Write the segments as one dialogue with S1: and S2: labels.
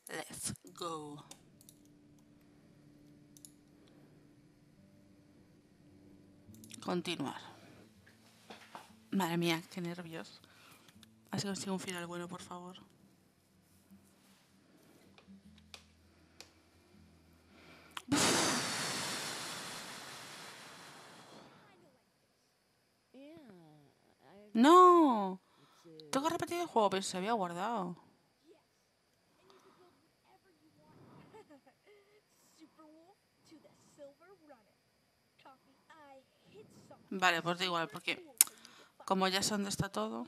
S1: Let's go. Continuar. Madre mía, qué nervios. Así consigo un final bueno, por favor. ¡No! Tengo que repetir el juego, pero se había guardado. Vale, pues da igual, porque como ya sé dónde está todo.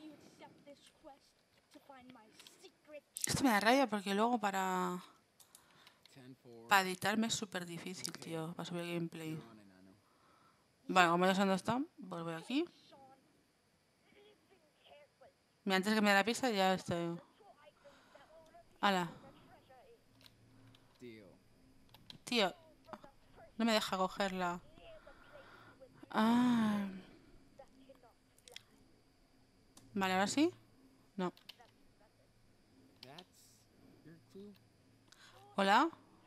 S1: Esto me da rabia porque luego para editarme es súper difícil, tío, para subir gameplay. Vale, como ya sé dónde está, pues voy aquí. Mira, antes que me dé la pista ya estoy. ¡Hala! Tío, no me deja cogerla. Ah. Vale, ahora sí. No. ¿Hola?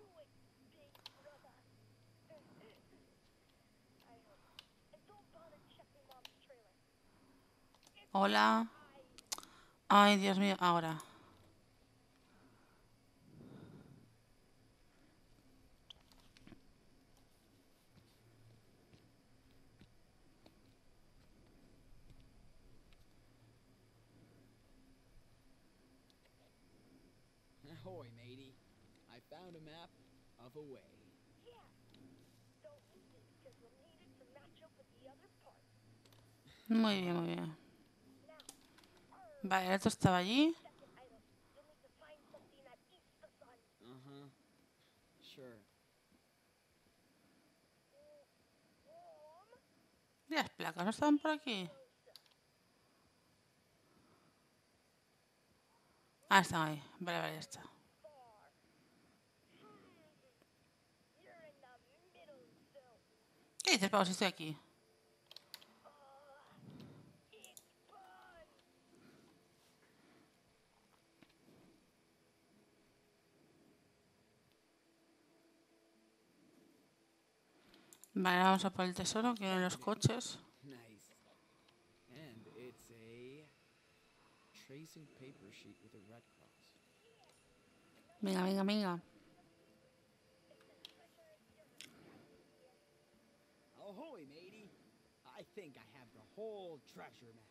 S1: Hola. Ay, Dios mío, ahora.
S2: Ahoy, matey. I found a map of a way.
S1: Muy bien, muy bien. Vale, el otro estaba allí.
S2: Uh-huh. Sure.
S1: ¿Y las placas no estaban por aquí? Ah, están ahí. Vale, vale, ya está. ¿Qué dices, Pau, si estoy aquí? Vale, vamos a por el tesoro, que en los coches.
S2: Nice. And it's a tracing paper sheet with a red cross.
S1: Venga, venga, venga.
S2: Ahoy, matey. I think I have the whole treasure map.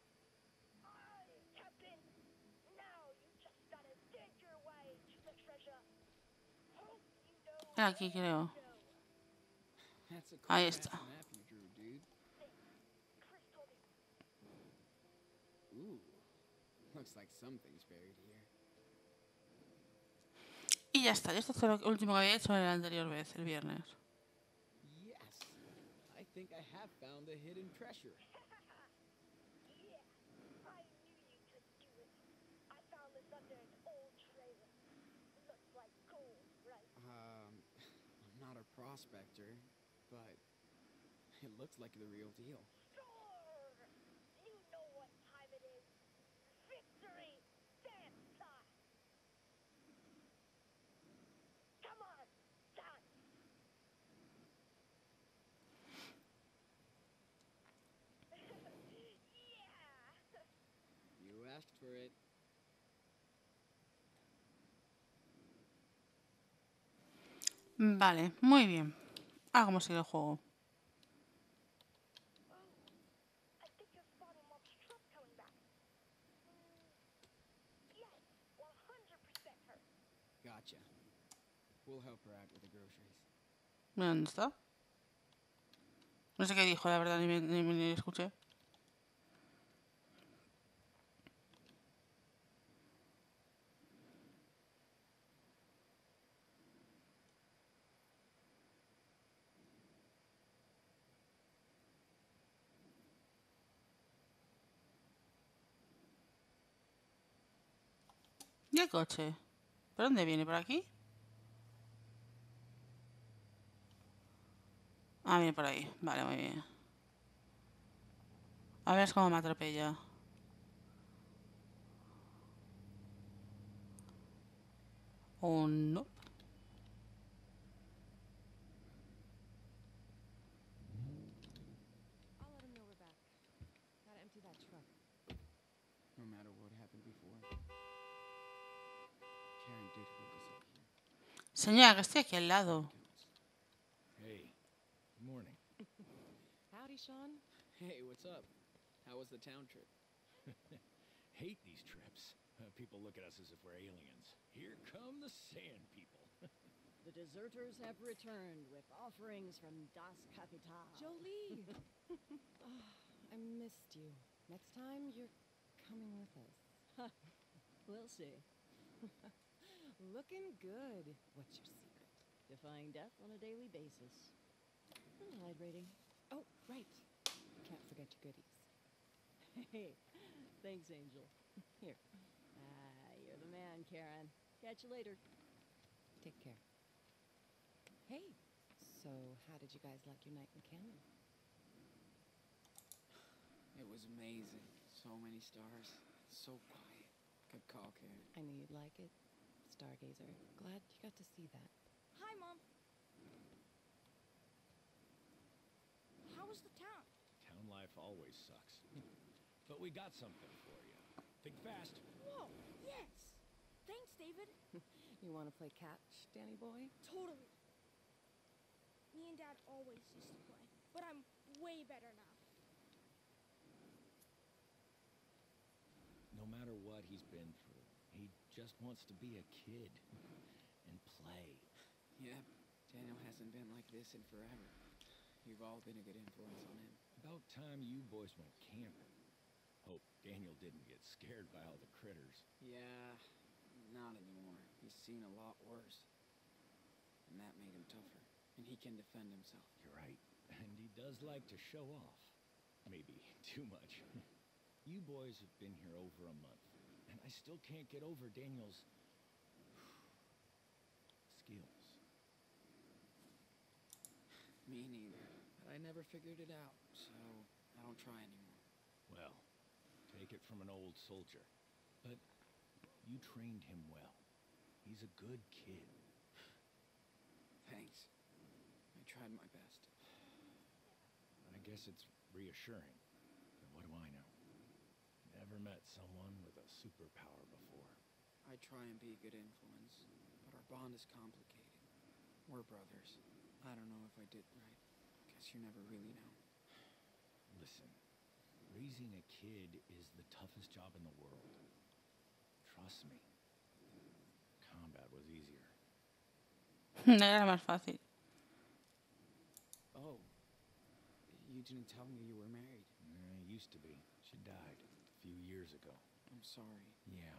S1: Era aquí, creo.
S2: That's a
S1: Ahí
S2: cool-ass
S1: está.
S2: map you drew, dude. Ooh. Looks like something's buried here.
S1: Y ya está. Esto fue lo último que había hecho en la anterior vez, el viernes.
S2: Yes. I think I have found the hidden treasure. I'm not a prospector, but it looks like the real deal. You asked for it.
S1: Vale, muy bien. Hagamos el juego.
S2: Gotcha. We'll help her out with the groceries.
S1: Mira dónde está. No sé qué dijo, la verdad, ni escuché. ¿Y el coche? ¿Por dónde viene? ¿Por aquí? Ah, viene por ahí. Vale, muy bien. A ver cómo me atropella. O no.
S3: I'll let him know we're back. Gotta empty that truck.
S2: No matter what happened before, Karen did hook us up here.
S1: Señora, que estoy aquí al lado.
S4: Hey, good morning.
S3: Howdy, Sean.
S2: Hey, what's up? How was the town trip?
S4: Hate these trips. People look at us as if we're aliens. Here come the sand people.
S5: The deserters have returned with offerings from Das Kapital.
S3: Jolie! I missed you. Next time, you're coming with us.
S5: We'll see.
S3: Looking good. What's your secret?
S5: Defying death on a daily basis. And hydrating.
S3: Oh, right. Can't forget your goodies.
S5: Hey, thanks, Angel. Here. You're the man, Karen. Catch you later.
S3: Take care. Hey, so how did you guys like your night in the canyon?
S2: It was amazing. So many stars. So quiet. Good call, Karen.
S3: I knew you'd like it. Stargazer. Glad you got to see that.
S6: Hi, Mom. How was the town?
S4: Town life always sucks. But we got something for you. Think fast.
S6: Whoa, yes. Thanks, David.
S3: You want to play catch, Danny boy?
S6: Totally. Me and Dad always used to play, but I'm way better now.
S4: No matter what he's been through, he just wants to be a kid and play.
S2: Yeah, Daniel hasn't been like this in forever. You've all been a good influence on him.
S4: About time you boys went camping. Hope Daniel didn't get scared by all the critters.
S2: Yeah, not anymore. He's seen a lot worse. And that made him tougher. And he can defend himself.
S4: You're right. And he does like to show off. Maybe too much. You boys have been here over a month, and I still can't get over Daniel's skills.
S2: Me neither. But I never figured it out, so I don't try anymore.
S4: Well, take it from an old soldier. But you trained him well. He's a good kid.
S2: Thanks. I tried my best.
S4: I guess it's reassuring. But what do I know? Never met someone with a superpower before.
S2: I try and be a good influence, but our bond is complicated. We're brothers. I don't know if I did right. Guess you never really know.
S4: Listen, raising a kid is the toughest job in the world. Trust me. Combat was easier.
S1: Era más fácil.
S2: Oh. You didn't tell me you were married.
S4: Used to be. She died a few years ago.
S2: I'm sorry.
S4: Yeah.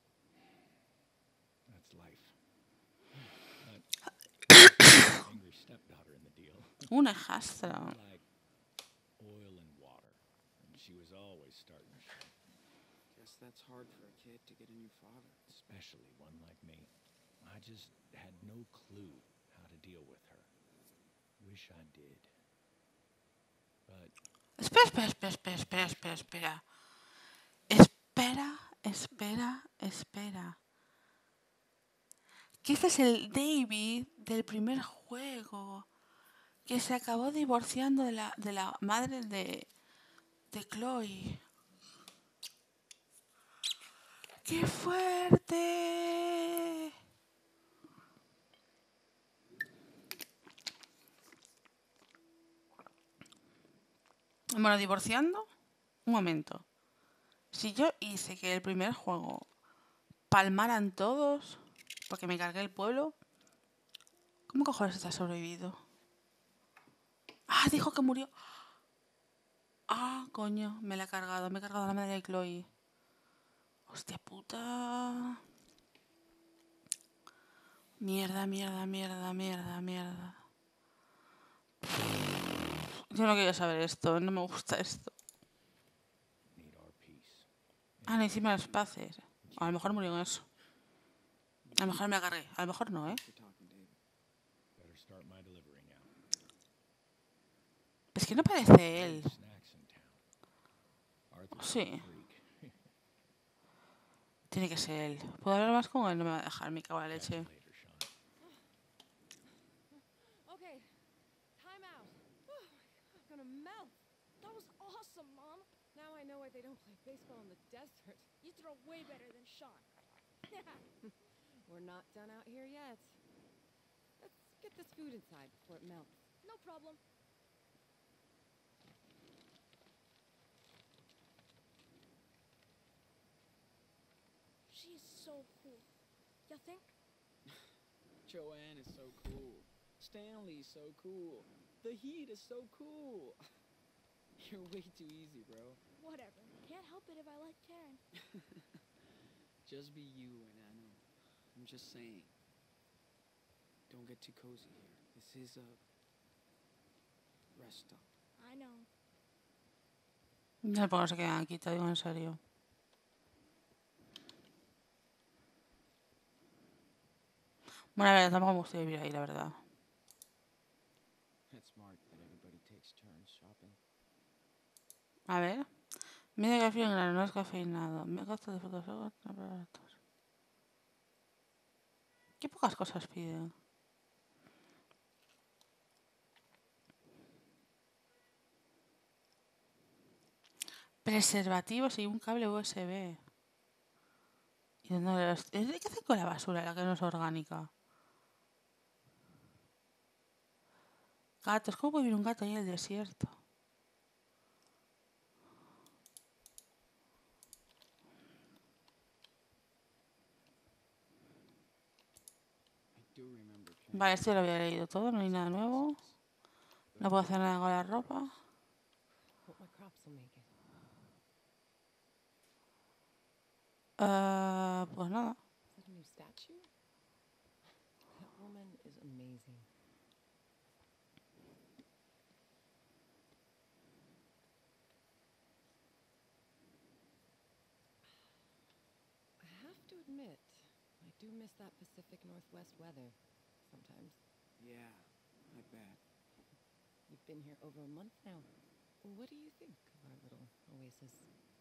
S4: That's life. But angry stepdaughter in the deal.
S1: Una hijastra.
S4: Like oil and water. And she was always starting shit.
S2: Guess that's hard for a kid to get a new father.
S4: Especially one like me. I just had no clue how to deal with her. Wish I did. But
S1: Espera. Espera. Que este es el David del primer juego. Que se acabó divorciando de la madre de Chloe. ¡Qué fuerte! Bueno, divorciando. Un momento. Si yo hice que el primer juego palmaran todos, porque me cargué el pueblo, ¿cómo cojones está sobrevivido? Ah, dijo que murió. Ah, coño, me la he cargado. Me he cargado a la madre de Chloe. Hostia puta. Mierda. Yo no quería saber esto, no me gusta esto.
S4: need our peace.
S1: Ah, no, encima los paces. A lo mejor murió con eso. A lo mejor me la cargué. A lo mejor no, ¿eh?
S2: You're talking, David.
S4: Better start my delivery now.
S1: Es que no parece él.
S4: Snacks in town. Arthur's
S1: Sí.
S4: a freak.
S1: Tiene que ser él. ¿Puedo hablar más con él? No me va a dejar, me cago en la
S4: Catch
S1: leche.
S4: you later, Sean.
S5: Okay, time out. I'm gonna melt.
S6: That was awesome, Mom.
S5: Now I know why they don't play baseball in the desert.
S6: You throw way better than Sean.
S5: We're not done out here yet. Let's get this food inside before it melts.
S6: No problem. She's so cool. You think?
S2: Joanne is so cool. Stanley's so cool. The Heat is so cool. You're way too easy, bro.
S6: Whatever. Can't help it if I like Karen.
S2: Just be you and Anna. I'm just saying. Don't get too cozy here. This is a rest stop.
S6: I know.
S1: No sé por qué no se quedan aquí, te digo en serio. Bueno, a ver, tampoco me gusta vivir ahí, la verdad.
S2: It's smart that everybody takes turns shopping.
S1: A ver. Medio café en grano, no es cafeinado. Me gasto de frutos secos, baratos. Qué pocas cosas piden. Preservativos y un cable USB. ¿Y dónde los... ¿Qué hacen con la basura, la que no es orgánica? Gatos, ¿cómo puede vivir un gato ahí en el desierto?
S2: I do remember playing
S1: Vale, esto ya lo había leído todo, no hay nada nuevo. No puedo hacer nada con la ropa.
S3: Hope my crops will make it.
S1: Pues nada.
S3: Is that a new statue? That woman is amazing. I have to admit, I do miss that Pacific Northwest weather sometimes.
S2: Yeah, I bet.
S3: You've been here over a month now. What do you think of our little oasis?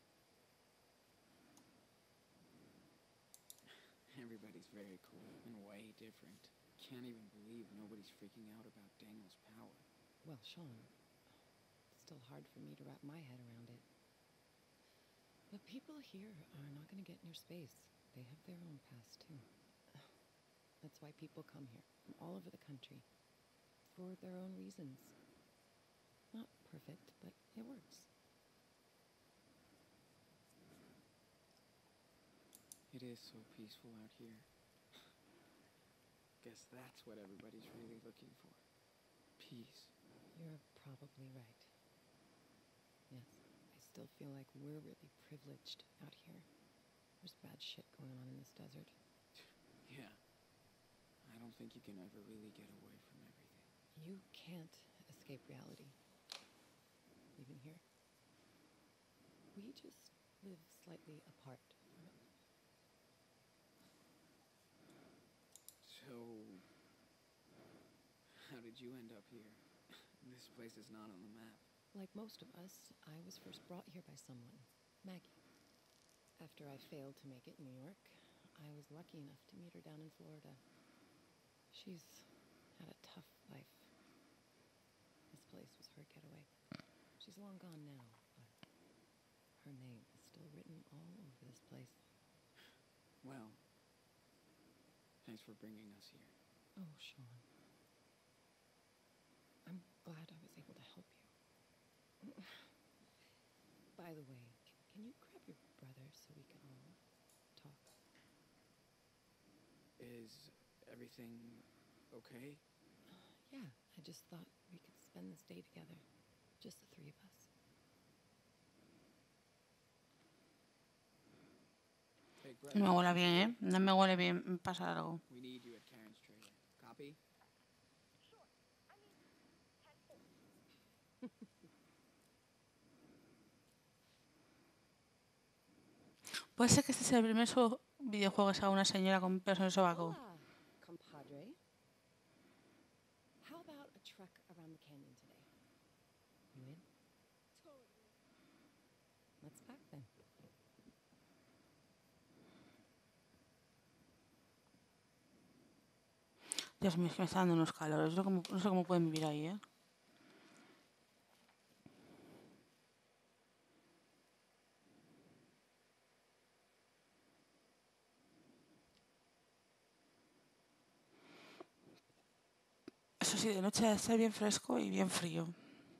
S2: Everybody's very cool and way different. Can't even believe nobody's freaking out about Daniel's power.
S3: Well, Sean, it's still hard for me to wrap my head around it. But people here are not going to get in your space. They have their own past, too. That's why people come here from all over the country. For their own reasons. Not perfect, but it works.
S2: It is so peaceful out here. Guess that's what everybody's really looking for. Peace.
S3: You're probably right. Yes, I still feel like we're really privileged out here. There's bad shit going on in this desert.
S2: Yeah. I don't think you can ever really get away from everything.
S3: You can't escape reality. Even here. We just live slightly apart from it.
S2: So, how did you end up here? This place is not on the map.
S3: Like most of us, I was first brought here by someone, Maggie. After I failed to make it in New York, I was lucky enough to meet her down in Florida. She's had a tough life. This place was her getaway. She's long gone now, but her name is still written all over this place.
S2: Well, thanks for bringing us here.
S3: Oh, Sean. I'm glad I was able to help you. By the way, can you grab your brother so we can all talk?
S2: Is everything okay?
S3: Yeah, I just thought we could spend this day together. Just the three of us.
S2: Big
S1: No me
S2: brother,
S1: huele bien, ¿eh? No me huele bien, me pasa algo.
S2: we need you at Karen's trailer. Copy?
S1: Puede ser que este sea el primer videojuego que sea una señora con pelos en el sobaco.
S3: Hola, compadre. How about a trek around the canyon today? You in?
S6: Totally.
S3: Let's pack then.
S1: Dios mío, es que me está dando unos calores. No sé cómo pueden vivir ahí, ¿eh? Eso sí, de noche ha de ser bien fresco y bien frío.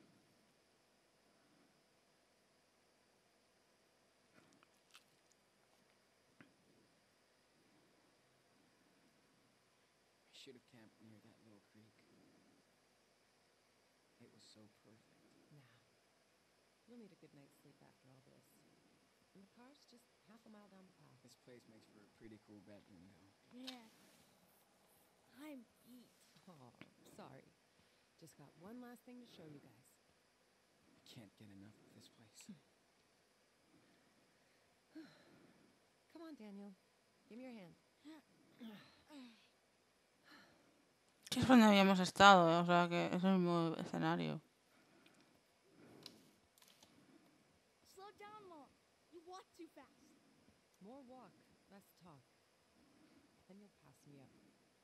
S2: I should have camped near that little creek. It was so perfect.
S3: Nah. You'll need a good night's sleep after all this. And the car's just half a mile down the path.
S2: This place makes for a pretty cool bedroom, though.
S6: Man, I'm beat.
S3: Oh, sorry. Just got one last thing to show you guys.
S2: I can't get enough of this place.
S3: Come on, Daniel. Give me your hand.
S1: Que es donde habíamos estado, ¿eh? O sea, que es el mismo escenario.
S6: Slow down, Mom. You walk too fast.
S3: More walk, less talk. Then you'll pass me up.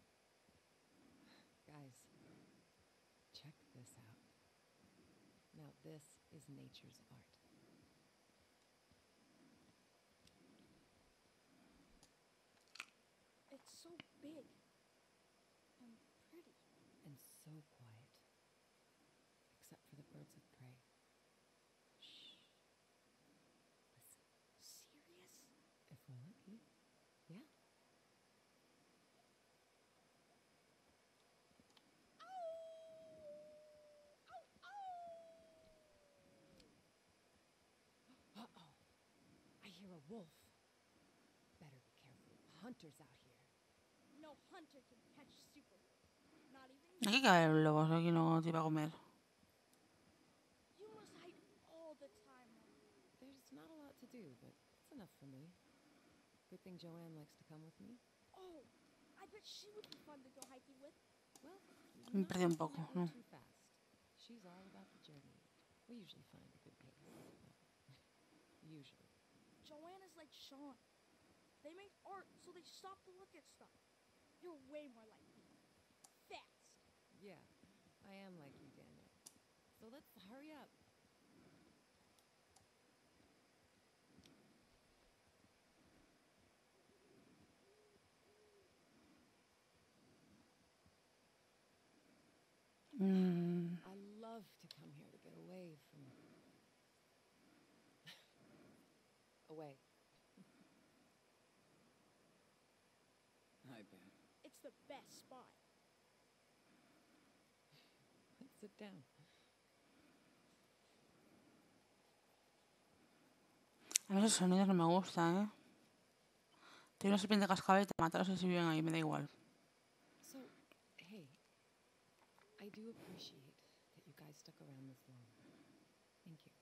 S3: Guys, check this out. Now this is nature's art.
S6: It's so big and pretty.
S3: And so quiet. Except for the birds of prey. Shh. Listen,
S6: Serious?
S3: if we're lucky. Yeah. Uh-oh. I hear a wolf. Better be careful. Hunters out here.
S6: No hunter can catch Superboy. Not even
S1: Aquí cae el lobo, aquí no te iba a comer.
S6: you. Must hike all the time, Mom.
S3: There's not a lot to do, but it's enough for me. Good thing Joanne likes to come with me.
S6: Oh, I bet she would be fun to go hiking with.
S3: Well,
S1: Me
S3: not
S1: perdí un
S3: if we
S1: poco,
S3: don't go
S1: ¿no?
S3: too fast. She's all about the journey. We usually find a good pace. Well, usually.
S6: Joanne is like Sean. They make art, so they stop to look at stuff. You're way more like me. Fast.
S3: Yeah, I am like you, Daniel. So let's hurry up. I love to come here to get away from... away.
S2: I bet.
S6: It's the best spot.
S3: Let's sit down.
S1: A mí esos sonidos no me gustan, ¿eh? Tiene una serpiente cascabel y te mata, no sé si viven ahí, me da igual.
S3: So, hey, I do appreciate that you guys stuck around this long. Thank you.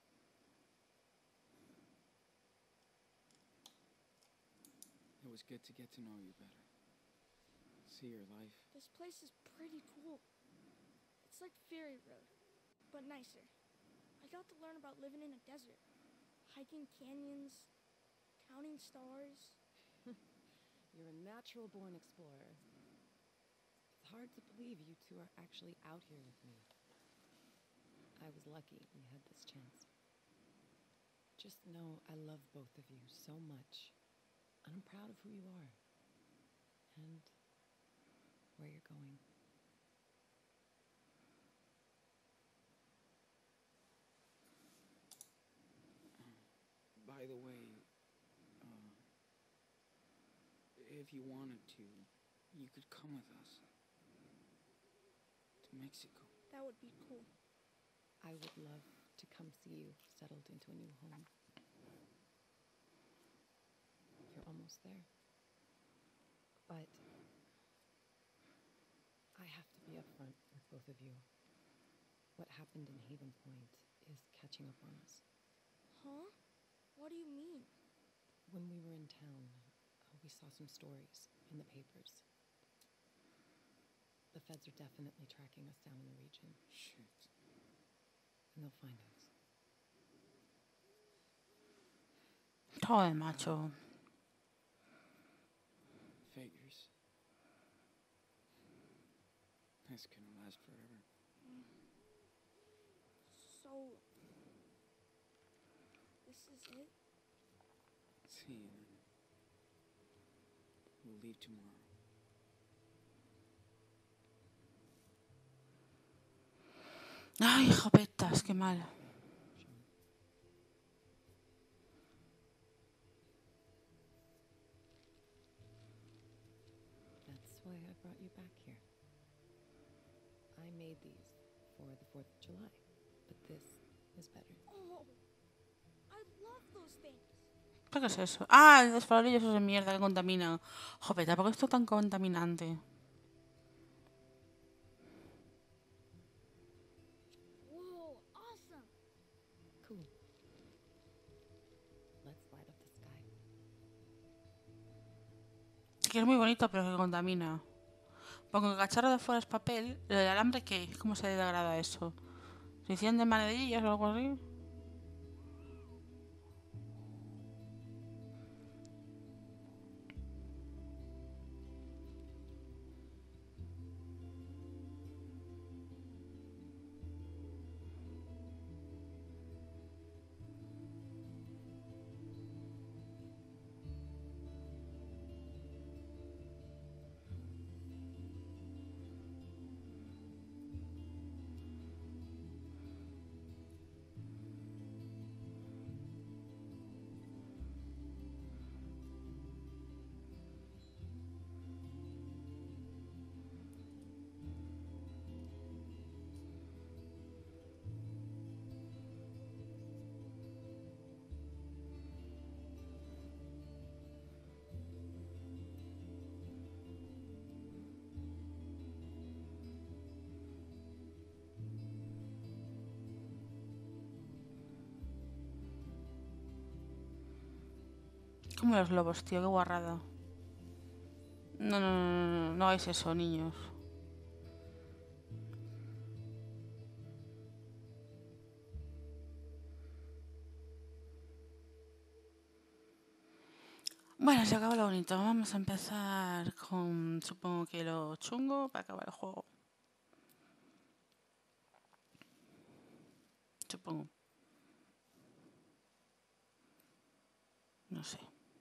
S2: It was good to get to know you better. See your life.
S6: This place is pretty cool. It's like Fairy Road, but nicer. I got to learn about living in a desert, hiking canyons, counting stars.
S3: You're a natural-born explorer. It's hard to believe you two are actually out here with me. I was lucky we had this chance. Just know I love both of you so much. And I'm proud of who you are. And where you're going.
S2: By the way, if you wanted to, you could come with us. To Mexico.
S6: That would be cool.
S3: I would love to come see you settled into a new home. You're almost there. But I have to be upfront with both of you. What happened in Haven Point is catching up on us.
S6: Huh? What do you mean?
S3: When we were in town, we saw some stories in the papers. The feds are definitely tracking us down in the region,
S2: Shit.
S3: and they'll find us.
S1: Joder, macho.
S2: Figures. This couldn't last forever.
S6: So, this is it?
S2: See you then. We'll leave tomorrow.
S1: Ay, jopetas, qué mal.
S3: That's why I brought you back here. I made these for the 4th of July, but this is better.
S6: Oh, I love those things.
S1: ¿Pero qué es eso? Ah, el desfarolillo esos de mierda que contaminan. Jopeta, ¿por qué esto es tan contaminante?
S6: Whoa, awesome.
S3: Cool. Let's light up the sky.
S1: Sí que es muy bonito, pero que contamina. Porque el cacharro de fuera es papel, ¿el alambre qué? ¿Cómo se degrada eso? ¿Se hicieron de manedillas o algo así? Como los lobos, tío, qué guarrada. No, no, no, no, no, no hagáis eso, niños. Bueno, se acabó lo bonito. Vamos a empezar con, supongo que lo chungo para acabar el juego. Supongo. No sé.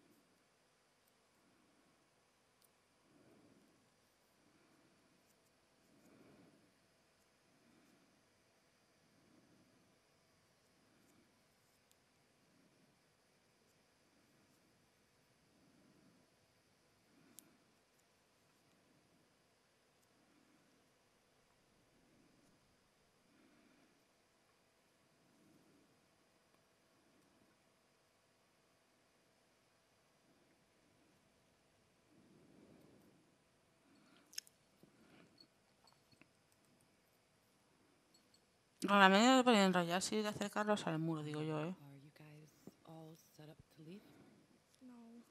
S1: Con la medida de poder enrollarse y de acercarlos al muro, digo yo, ¿eh?
S3: Are you guys all set up to leave?
S6: No.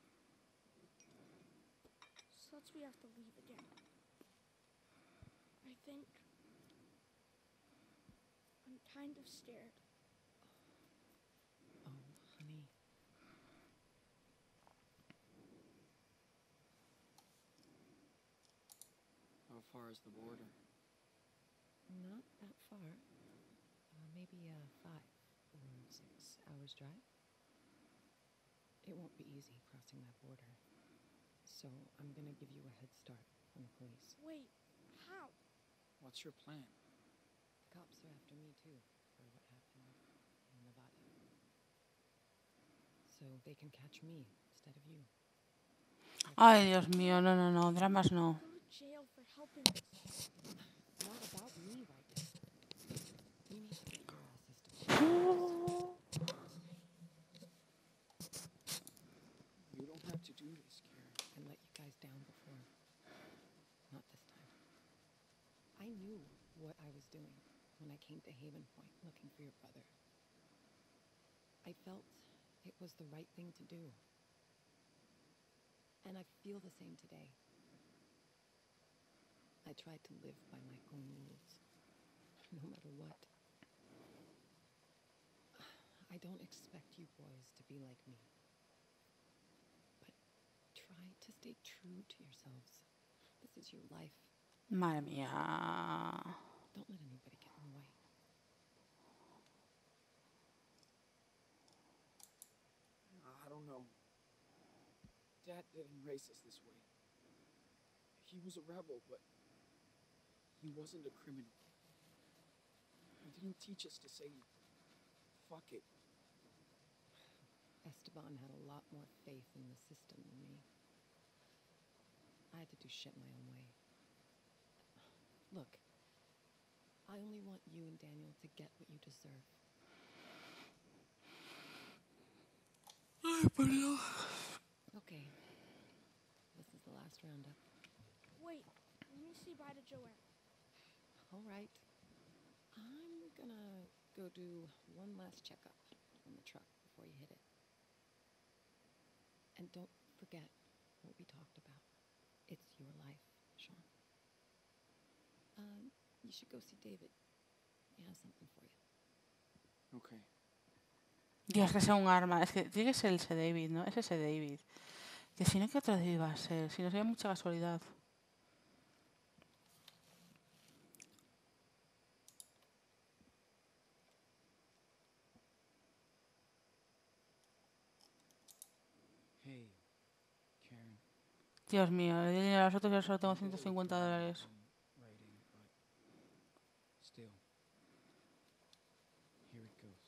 S6: Such we have to leave again. I think I'm kind of scared.
S3: Oh, honey.
S2: How far is the border?
S3: Not that far. Maybe 5 or 6 hours drive. It won't be easy crossing that border. So I'm gonna give you a head start on the police.
S6: Wait, how?
S2: What's your plan?
S3: The cops are after me too for what happened in Nevada. So they can catch me instead of you.
S1: Ay, Dios mío, no, no, no, dramas no.
S6: Go to jail for helping us.
S3: Not about me right now. We need to get your asses to court.
S2: You don't have to do this, Karen.
S3: I let you guys down before. Not this time. I knew what I was doing when I came to Haven Point looking for your brother. I felt it was the right thing to do. And I feel the same today. I tried to live by my own rules, no matter what. I don't expect you boys to be like me. But try to stay true to yourselves. This is your life.
S1: Madre mía.
S3: Don't let anybody get in the way.
S2: I don't know. Dad didn't raise us this way. He was a rebel, but he wasn't a criminal. He didn't teach us to say, fuck it.
S3: Esteban had a lot more faith in the system than me. I had to do shit my own way. Look, I only want you and Daniel to get what you deserve.
S1: Ay, perdón.
S3: Okay. This is the last roundup.
S6: Wait, let me say bye to Joanne.
S3: All right. I'm gonna go do one last checkup on the truck before you hit it. And don't forget what we talked about. It's your life, Sean. You should go see David. He has something for you.
S2: Okay.
S1: Dios, que sea un arma. Es que tiene que ser ese David, ¿no? Es ese David. Que si no, ¿qué otro David va a ser? Si no sería mucha casualidad.
S2: Hey, Karen.
S1: Dios mío, le di dinero a los otros y ahora solo tengo
S2: I'm a little
S1: $150.
S2: from writing, but still. Here it goes.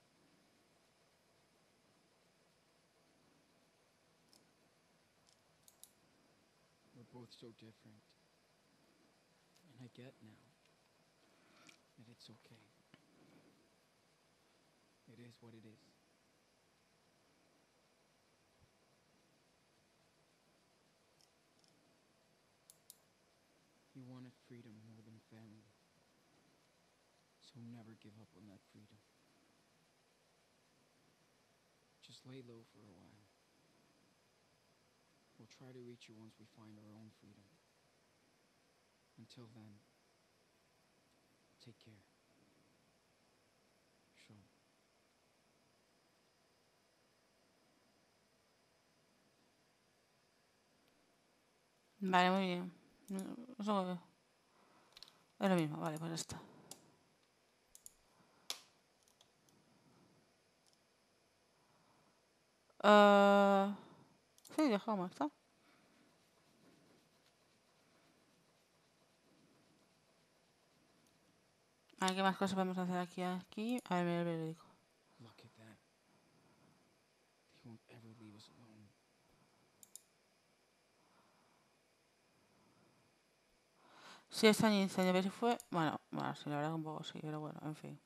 S2: We're both so different. And I get now that it's okay. It is what it is. You wanted freedom more than family. So never give up on that freedom. Just lay low for a while. We'll try to reach you once we find our own freedom. Until then, take care. Sean.
S1: Vale, muy bien. Eso es lo mismo, vale, pues ya está. Sí, dejamos, ¿está? A ver qué más cosas podemos hacer aquí. A ver, mira el periódico.
S2: Look at that. They won't ever leave us alone.
S1: Sí, está en incendio, pero si fue... Bueno, sí, la verdad que un poco sí, pero bueno, en fin.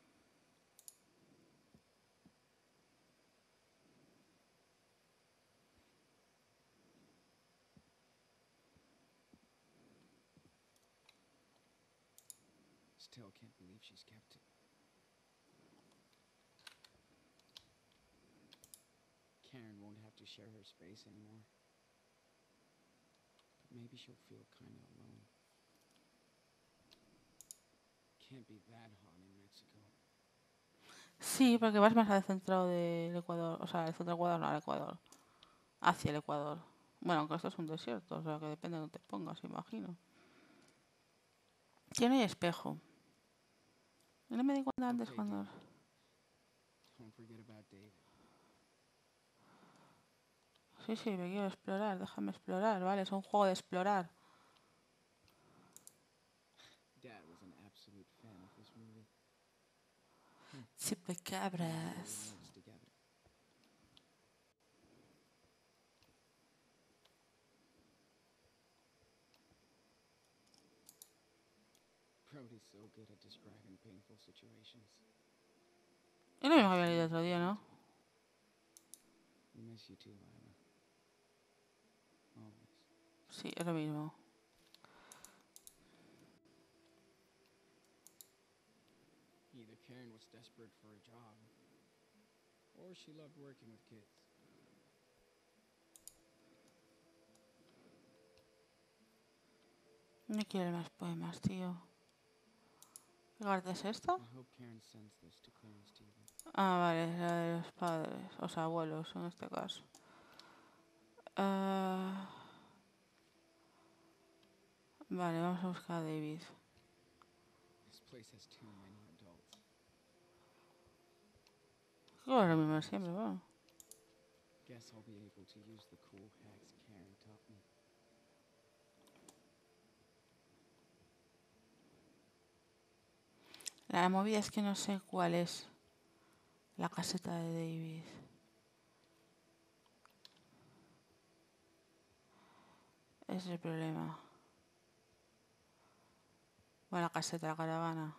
S2: Still can't believe she's kept it. Karen won't have to share her space anymore. But maybe she'll feel kinda alone. Can't be that hot in Mexico.
S1: Sí, porque vas más al centro del Ecuador. O sea, el centro del Ecuador, no al Ecuador. Hacia el Ecuador. Bueno, aunque esto es un desierto, o sea que depende de donde te pongas, imagino. Tiene espejo. Y no me di cuenta antes
S2: Okay,
S1: cuando...
S2: David. Don't forget about David.
S1: Sí, sí, me quiero explorar, déjame explorar, vale, es un juego de explorar.
S2: Dad was an absolute fan of this movie.
S1: Chupacabras.
S2: Notes together. Brody's so good at describing painful situations.
S1: Es lo mismo que había leído el otro día, ¿no?
S2: We miss you too, Lila. Always.
S1: Sí, es lo mismo.
S2: Either Karen was desperate for a job, or she loved working with kids.
S1: No quiero más poemas, tío. ¿Qué carta es esta?
S2: I hope Karen sends this to Claire and Steven.
S1: Ah, vale, la de los padres, o sea, abuelos en este caso. Vale, vamos a buscar a David.
S2: This place has too many adults.
S1: Como lo mismo de siempre, bueno.
S2: Guess I'll be able to use the cool hacks Karen taught me.
S1: La movida es que no sé cuál es la caseta de David. Ese es el problema. Bueno, la caseta, la caravana.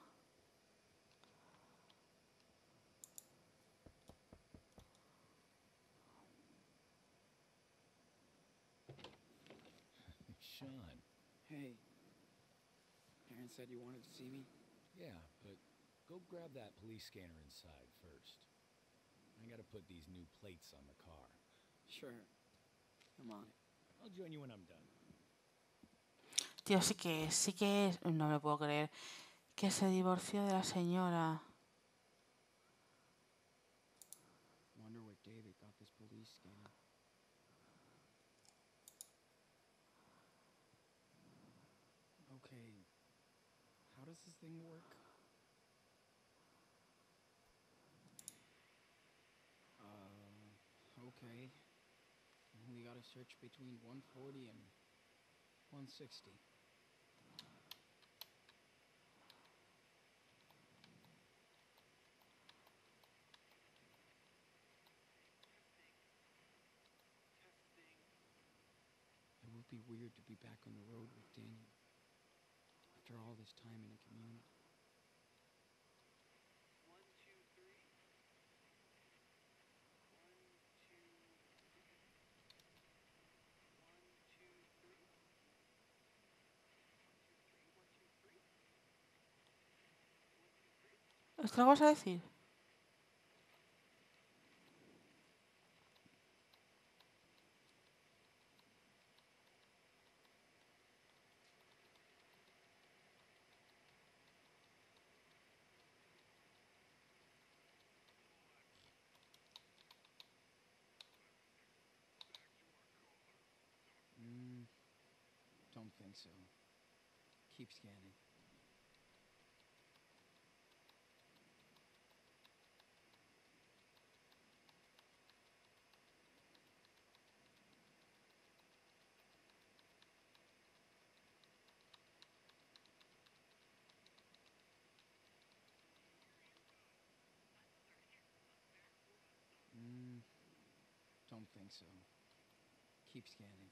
S4: Sean.
S2: Hey. Karen said you wanted to see me?
S4: Yeah, but go grab that police scanner inside first. I gotta put these new plates on the car.
S2: Sure. I'm on it.
S4: I'll join you when I'm done.
S1: Tío, sí que es... No me puedo creer. Que se divorció de la señora.
S2: Wonder where David got this police scanner. Okay. How does this thing work? Okay. Only gotta search between 140 and 160. It would be weird to be back on the road with Daniel after all this time in a community.
S1: ¿Esto lo vas a decir?
S2: Don't think so. Keep scanning. Don't think so. Keep scanning.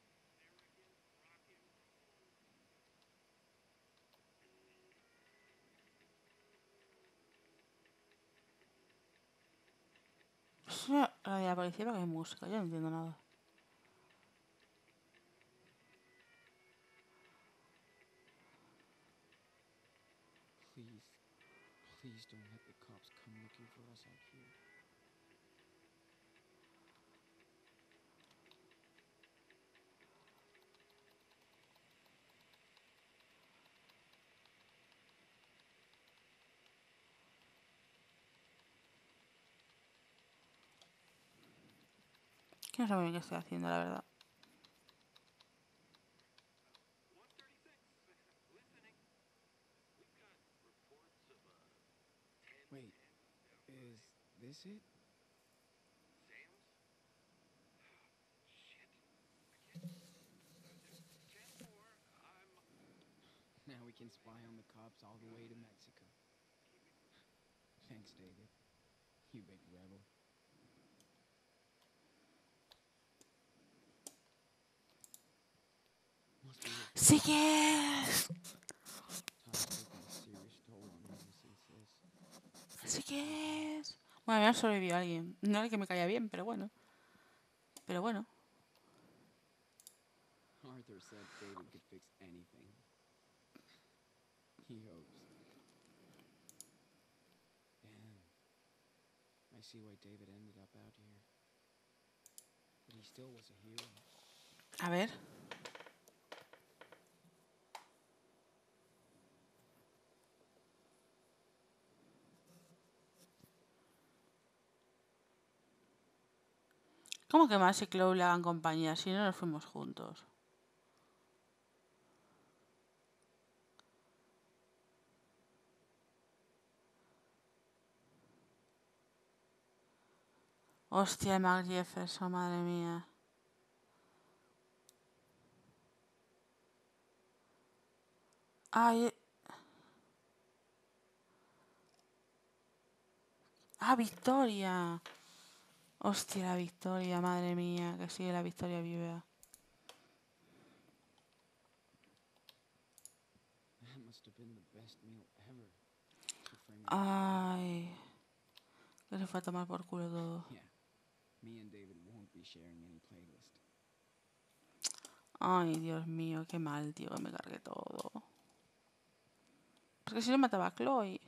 S1: Es una radio de la policía porque hay música. Yo no entiendo nada.
S2: Please don't let the cops come looking for us out here.
S1: Que no sé muy bien qué estoy haciendo, la verdad.
S2: Wait, is this it? Now we can spy on the cops all the way to Mexico. Thanks, David. You big rebel. Must be a
S1: ¡Sí que es!
S2: time taking a serious toll on me ever since this.
S1: ¡Sí que es! Bueno, al menos sobrevivió alguien. No era el que me caía bien, pero bueno. Pero bueno.
S2: Arthur said David could fix anything. He hopes. Damn. I see why David ended up out here. But he still was a hero.
S1: A ver. ¿Cómo que Max y Chloe le hagan compañía si no nos fuimos juntos? Hostia, el Mark Jefferson, madre mía. Ay. Ah, Victoria. Hostia, la Victoria, madre mía. Que sigue la Victoria viva.
S2: That must have been the best meal ever. To frame it up.
S1: Ay. Que se fue a tomar por culo todo.
S2: Yeah. Me and David won't be sharing any playlist.
S1: Ay, Dios mío, qué mal, tío, que me cargué todo. Porque si no mataba a Chloe.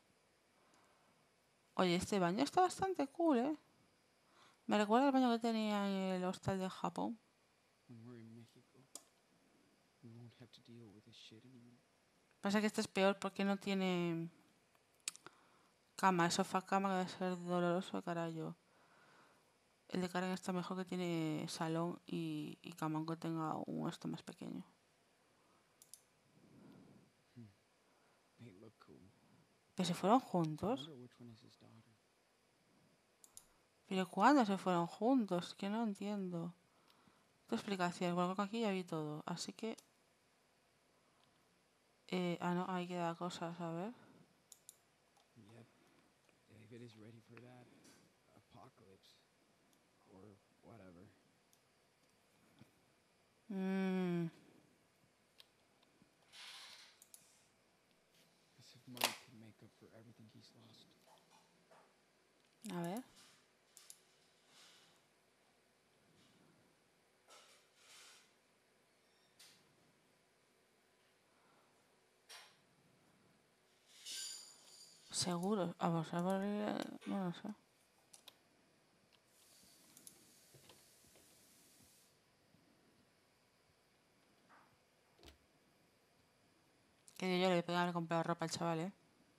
S1: Oye, este baño está bastante cool, ¿eh? Me recuerda al baño que tenía en el hostel de Japón.
S2: When we're in Mexico, we won't have to deal with this shit anymore.
S1: Pasa que este es peor porque no tiene cama, es sofá cama, que debe ser doloroso, carajo. El de Karen está mejor, que tiene salón y cama, aunque tenga un esto más pequeño.
S2: They look cool.
S1: ¿Pero se fueron
S2: I
S1: juntos?
S2: wonder which one is his daughter.
S1: ¿Pero cuándo se fueron juntos? Que no entiendo. ¿Qué explicación? Bueno, creo que aquí ya vi todo, así que... no, ahí queda cosas, a ver.
S2: Yep. David is ready for that apocalypse. Or whatever. As if money could make up for everything he's lost.
S1: A ver. Seguro. Vamos a ver. No lo sé. Que yo le voy a haber comprado ropa al chaval, ¿eh?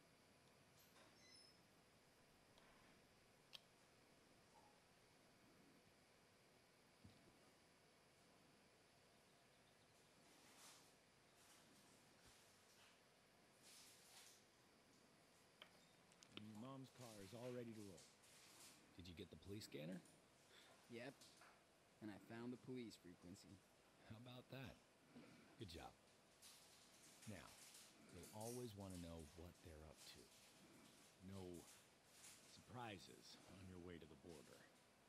S4: And your mom's car is all ready to roll. Did you get the police scanner?
S2: Yep. And I found the police frequency.
S4: How about that? Good job. Now, you'll always want to know what they're up to. No surprises on your way to the border.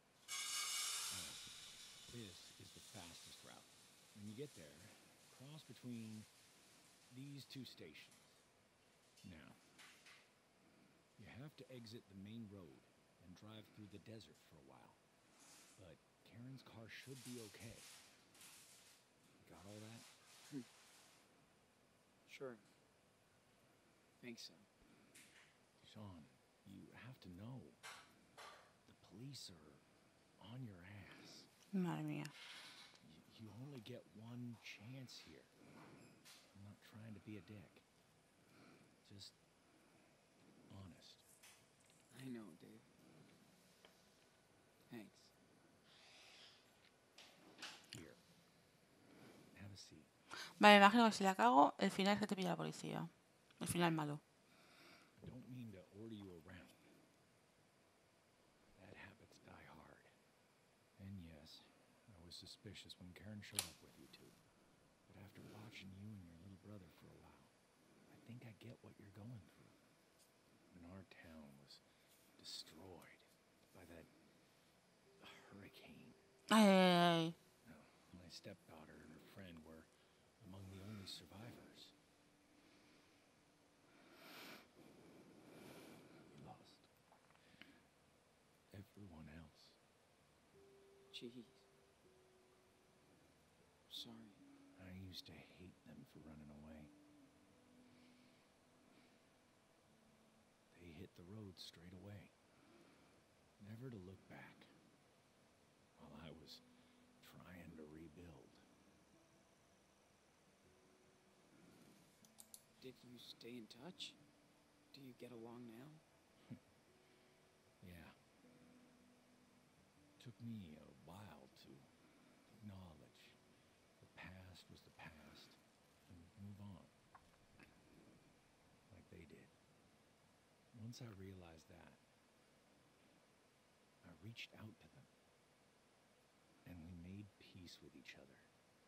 S4: This is the fastest route. When you get there, cross between these two stations. Now, you have to exit the main road and drive through the desert for a while. But Karen's car should be okay. Got all that?
S2: Sure. Think so.
S4: Sean, you have to know. The police are on your ass.
S1: Madre mía.
S4: You only get one chance here. I'm not trying to be a dick. Just honest.
S2: I know, Dave. Thanks.
S4: Here. Have a seat.
S1: Vale, me imagino que si la cago, el final es que te pilla la policía. El final malo.
S4: I don't mean to order you around. Bad habits die hard. And yes, I was suspicious when Karen showed up with you two. But after watching you and your little brother for a while, I think I get what you're going through. When our town was destroyed by that hurricane.
S1: Ay, ay, ay.
S4: My stepdaughter and her friend were among the only survivors. We lost everyone else.
S2: Jeez. Sorry.
S4: I used to hate them for running away. They hit the road straight away, never to look back, while I was trying to rebuild.
S2: Did you stay in touch? Do you get along now?
S4: Yeah. Took me a while to acknowledge the past was the past and move on. Like they did. Once I realized that, I reached out to them. And we made peace with each other.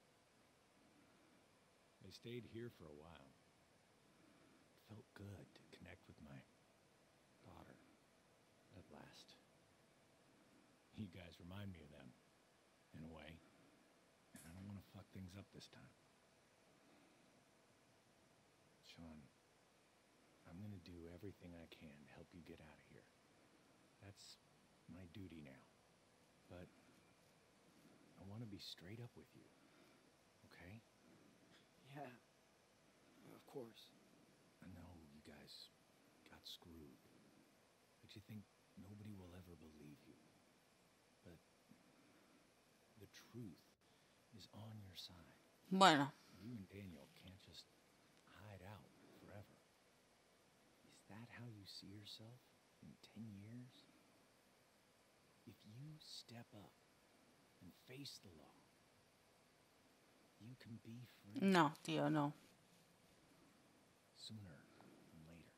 S4: I stayed here for a while. It felt good to connect with my daughter at last. You guys remind me of them, in a way. And I don't want to fuck things up this time. Sean, I'm gonna do everything I can to help you get out of here. That's my duty now. But I want to be straight up with you, okay?
S2: Yeah, of course.
S4: I know you guys got screwed, but you think nobody will ever believe you. But the truth is on your side.
S1: Bueno,
S4: You and Daniel can't just hide out forever. Is that how you see yourself in 10 years? If you step up and face the law, you can be free
S1: no, tío, no.
S4: sooner than later.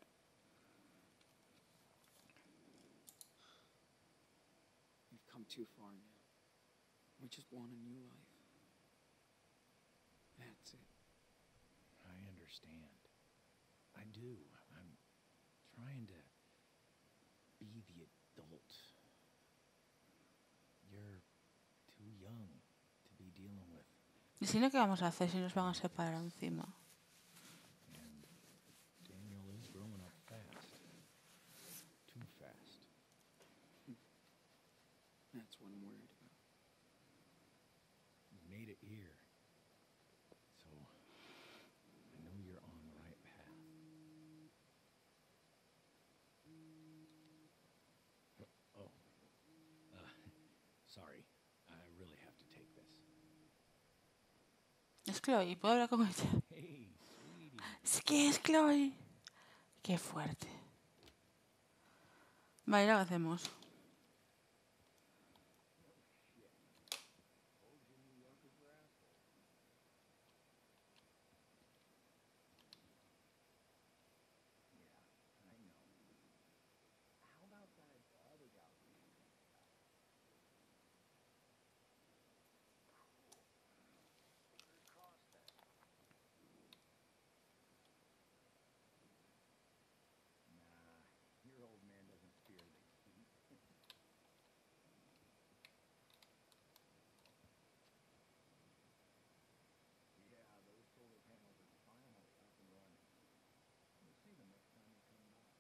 S2: We've come too far now. We just want a new life. That's it.
S4: I understand. I do. I'm trying to be the adult. You're too young to be dealing with.
S1: ¿Y si no, qué vamos a hacer si nos van a separar encima?
S4: And Daniel is growing up fast. Too fast.
S2: That's what I'm worried about.
S4: You made it here. So I know you're on the right path. Oh. Sorry. I really have to take this.
S1: Es Chloe, ¿puedo hablar con ella?
S4: Hey, sweetie.
S1: Es que es Chloe. Qué fuerte. Vale, ¿ahora qué hacemos?
S4: I know. How about that other gal? Nah, your old man doesn't fear the heat. Yeah, those solar panels are finally up and running. You'll see them next time you come by.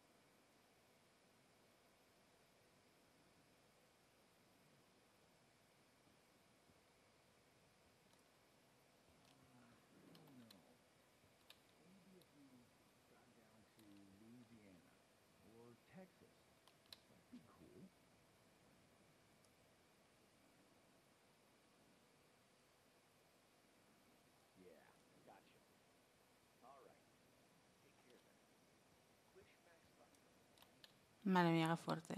S4: I don't know. Maybe if you got down to Louisiana or Texas, that'd be cool. Yeah, gotcha. All right. Take care then. Wish Max luck.
S1: Madre mía, qué fuerte.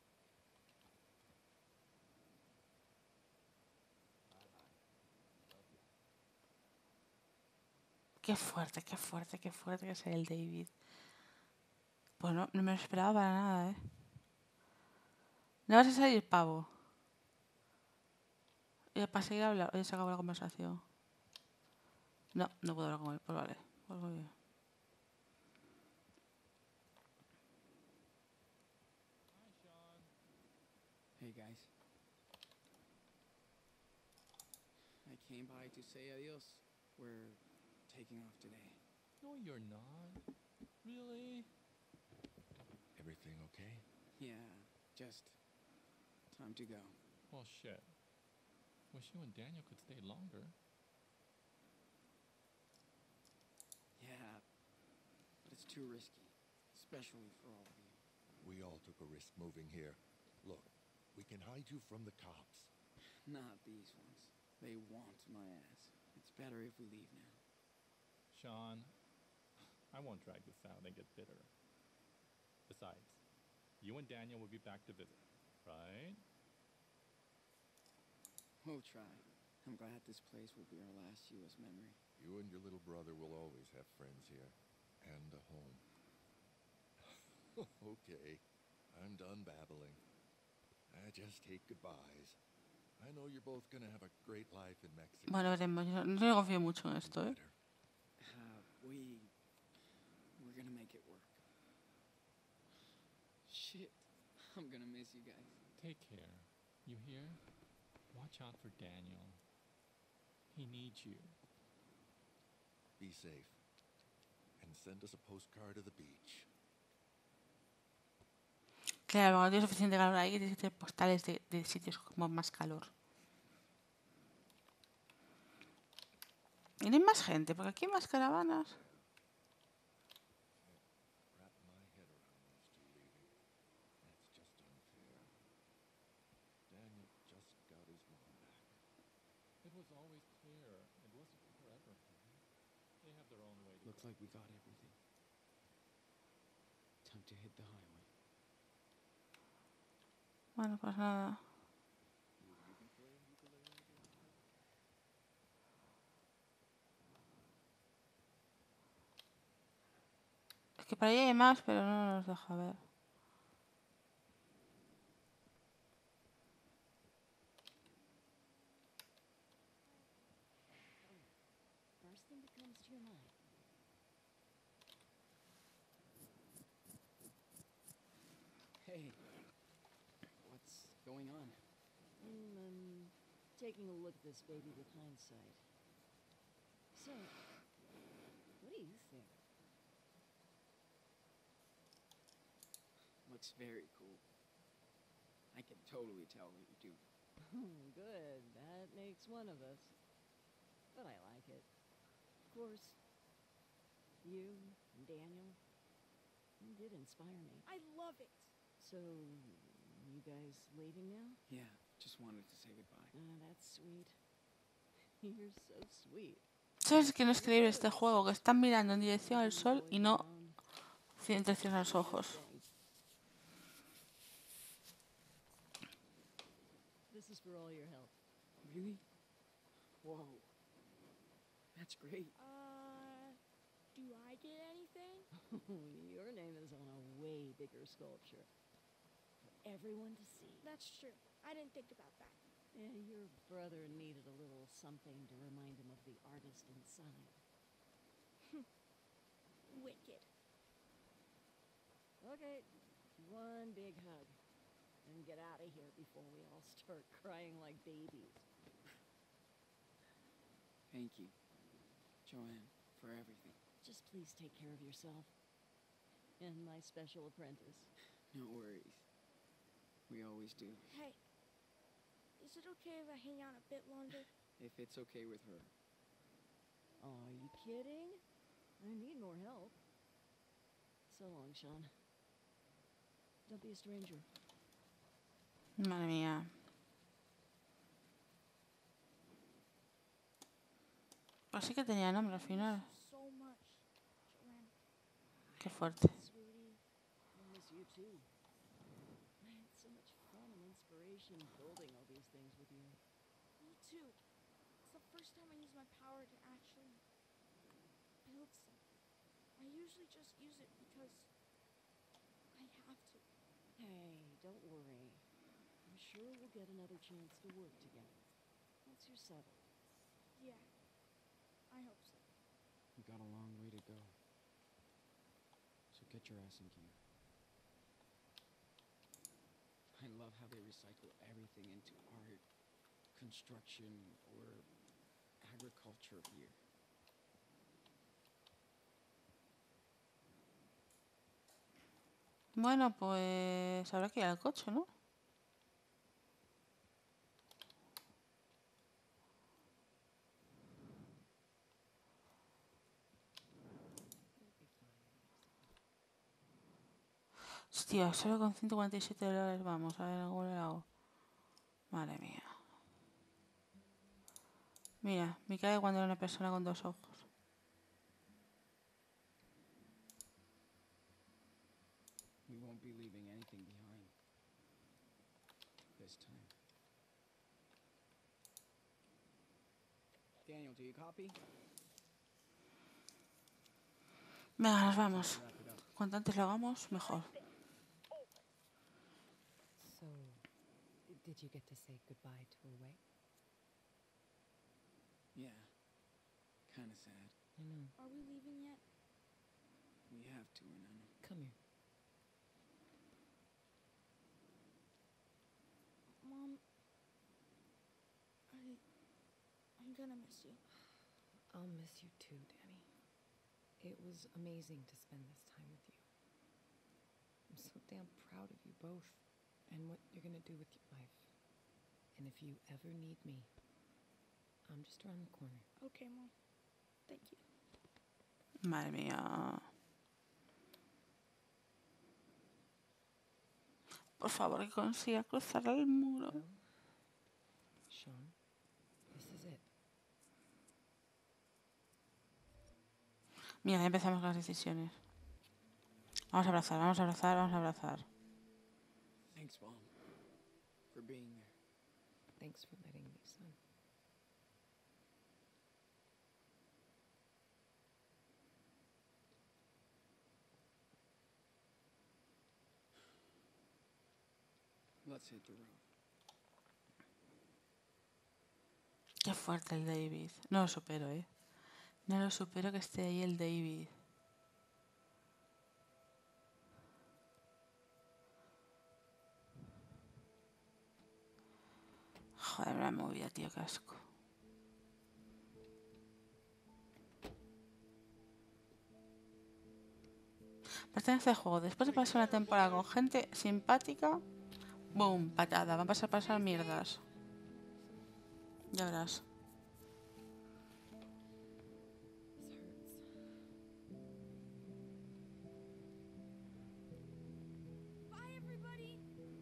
S1: Qué fuerte, qué fuerte, qué fuerte que sea el David. Pues no, no me lo esperaba para nada, ¿eh? ¿No vas a salir, pavo? Para seguir hablando. Oye, se acabó la conversación. No, no puedo hablar con él. Pues vale. Pues muy bien.
S7: Hi, Sean.
S2: Hey, guys. I came by to say adios. We're taking off today.
S7: No, you're not. Really?
S8: Everything okay?
S2: Yeah, just time to go.
S7: Well, shit. Wish you and Daniel could stay longer.
S2: Yeah, but it's too risky, especially for all of you.
S8: We all took a risk moving here. Look, we can hide you from the cops.
S2: Not these ones. They want my ass. It's better if we leave now.
S7: Sean, I won't drag this out and get bitter. Besides, you and Daniel will be back to visit, right?
S2: We'll try. I'm glad this place will be our last U.S. memory.
S8: You and your little brother will always have friends here. And a home. Okay, I'm done babbling. I just hate goodbyes. I know you're both gonna have a great life in Mexico.
S1: Bueno, veremos. Yo no confío mucho en esto, ¿eh?
S8: Better.
S2: We're gonna make it work. Shit, I'm gonna miss you guys.
S7: Take care. You hear? Watch out for Daniel. He needs you.
S8: Be safe. And send us a postcard of the beach.
S1: Claro, cuando tienes suficiente calor ahí, tienes que hacer postales de sitios con más calor. Y no hay más gente, porque aquí hay más caravanas.
S8: Wrap my head around those two leaving. That's just unfair. Daniel just got his mom back.
S7: It was always clear. It wasn't forever. They have their own way to
S2: Looks
S7: go.
S2: like we got everything. Time to hit the highway.
S1: Bueno, pues nada. Es que para allá hay más, pero no nos deja ver.
S3: First thing that comes to your mind.
S2: Hey, what's going on?
S3: I'm taking a look at this baby with hindsight. So, what do you think?
S2: Looks very cool. I can totally tell what you're doing.
S3: Good. That makes one of us. But I like it. Of course, you and Daniel, you did inspire me.
S6: I love it.
S3: So, you guys leaving now?
S2: Yeah, just wanted to say goodbye.
S3: That's sweet. You're so sweet.
S1: ¿Sabes qué no es creíble este juego? Que están mirando en dirección al sol y no cierran los ojos.
S3: This is for all your help.
S2: Really? Whoa. That's great.
S6: Do I get anything?
S3: Your name is on a way bigger sculpture. For everyone to see.
S6: That's true. I didn't think about that.
S3: Yeah, your brother needed a little something to remind him of the artist inside.
S6: Wicked.
S3: Okay, one big hug. And get out of here before we all start crying like babies.
S2: Thank you, Joanne, for everything.
S3: Just please take care of yourself. And my special apprentice.
S2: No worries. We always do.
S6: Hey, is it okay if I hang out a bit longer?
S2: If it's okay with her.
S3: Are you kidding? I need more help. So long, Sean. Don't be a stranger.
S1: Madre mía. Pues sí que tenía nombre al final.
S6: So much, Joanne.
S1: Qué fuerte.
S3: Sweetie, I miss you too. I had so much fun and inspiration building all these things with you.
S6: Me too. It's the first time I use my power to actually build something. I usually just use it because I have to.
S3: Hey, don't worry. I'm sure we'll get another chance to work together. Once you're settled.
S6: Yeah, I hope so.
S2: You got a long way to go. So get your ass in gear. I love how they recycle everything into art, construction, or agriculture here.
S1: Bueno, pues habrá que ir al coche, ¿no? Hostia, solo con $147 vamos a ver algún lado. Madre mía. Mira, me cae cuando era una persona con dos ojos.
S2: We won't be leaving anything behind. This time. Daniel, do you copy?
S1: Venga, nos vamos.
S2: Wrap it up.
S1: Cuanto antes lo hagamos, mejor.
S3: So, Did you get to say goodbye to a way?
S2: Yeah. Kinda sad.
S3: I know.
S6: Are we leaving yet?
S2: We have to, Nana.
S3: Come here.
S6: Mom, I'm gonna miss you.
S3: I'll miss you too, Danny. It was amazing to spend this time with you. I'm so damn proud of you both and what you're gonna do with your life. And if you ever need me, I'm just around the corner.
S6: Okay, Mom. Thank you.
S1: Madre mía. Por favor, que consiga cruzar el muro.
S3: Well, Sean, this is it.
S1: Mira, ya empezamos con las decisiones. Vamos a abrazar, vamos a abrazar, vamos a abrazar.
S2: Thanks, Mom, for being there.
S3: Thanks for letting me, son.
S2: Let's hit the road.
S1: Qué fuerte el David. No lo supero, ¿eh? No lo supero que esté ahí el David. Joder, la movida, tío, qué asco. Pertenece al juego. Después de pasar una temporada con gente simpática, boom, patada. Van a pasar mierdas. Ya verás.
S3: This hurts.
S6: Bye, everybody.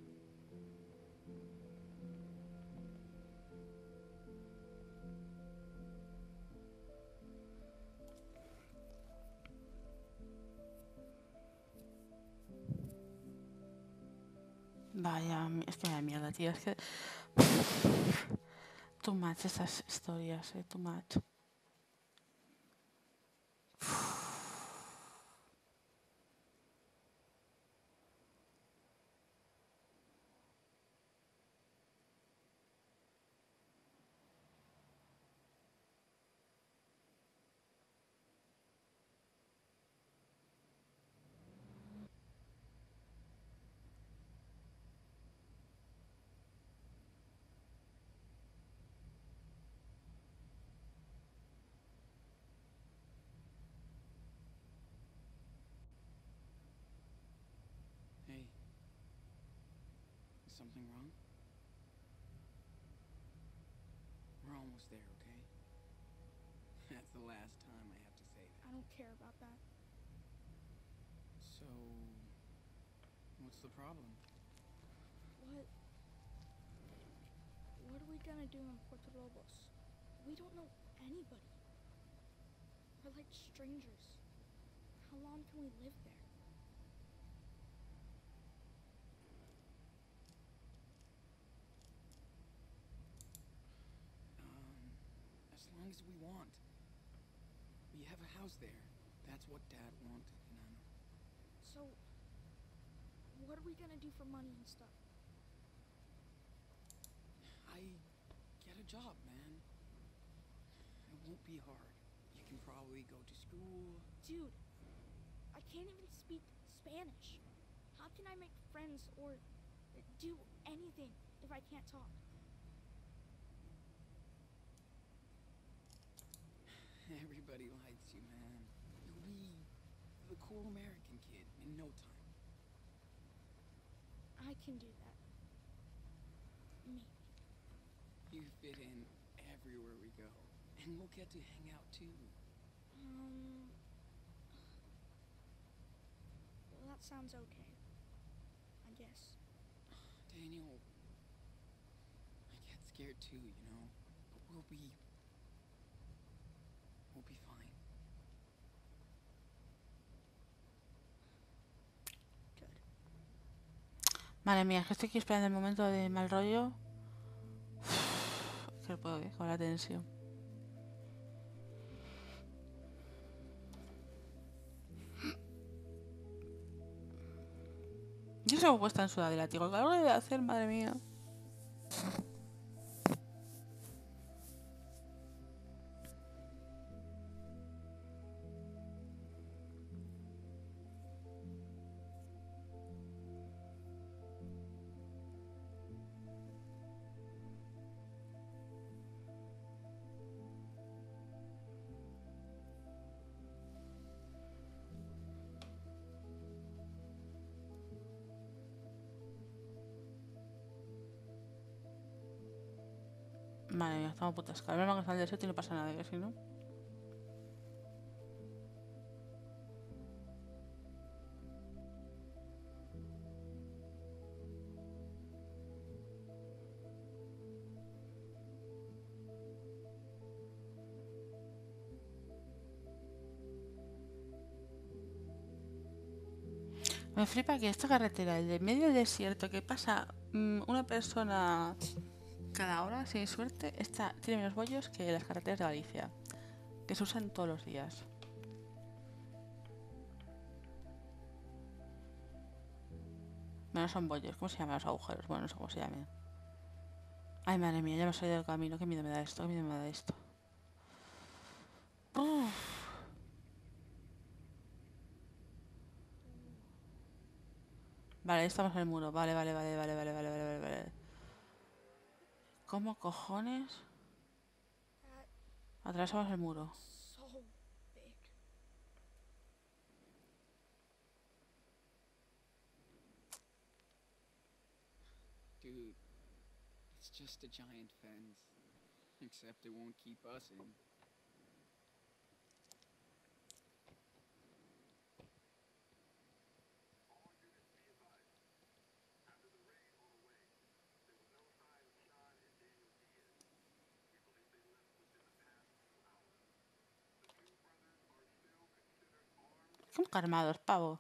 S1: Vaya, es que me da mierda, tío. Es que... Too much estas historias, too much.
S2: Hey. Is something wrong? We're almost there, okay? That's the last time I have to say that.
S6: I don't care about that.
S2: So, what's the problem?
S6: What are we gonna do in Puerto Lobos? We don't know anybody. We're like strangers. How long can we live there?
S2: As long as we want. We have a house there. That's what Dad wanted, Nana.
S6: So, what are we gonna do for money and stuff?
S2: I get a job, man. It won't be hard. You can probably go to school.
S6: Dude, I can't even speak Spanish. How can I make friends or do anything if I can't talk?
S2: Everybody likes you, man. You'll be the cool American kid in no time.
S6: I can do that. Maybe.
S2: You fit in everywhere we go. And we'll get to hang out too.
S6: Well, that sounds okay. I guess.
S2: Daniel, I get scared too, you know? But we'll be fine.
S6: Good.
S1: Madre mía, es que estoy aquí esperando el momento de mal rollo. Que no puedo, con la tensión. Yo soy puesta en sudadera, tío. El calor que debe hacer, madre mía. Madre mía, estamos putas caras. Menos mal que está en el desierto y no pasa nada, que si no. Me flipa que esta carretera, el de medio del desierto, que pasa una persona cada hora, sin suerte, tiene menos bollos que las carreteras de Galicia, que se usan todos los días. Bueno, son bollos, ¿cómo se llaman los agujeros? Bueno, no sé cómo se llaman. Ay, madre mía, ya me he salido del camino, qué miedo me da esto, qué miedo me da esto. Uf. Vale, ahí estamos en el muro. Vale. ¿Cómo cojones
S6: That
S1: atravesamos el muro?
S6: so big.
S2: Dude, it's just a giant fence. Except it won't keep us in.
S1: ¿Cómo que armados, pavo?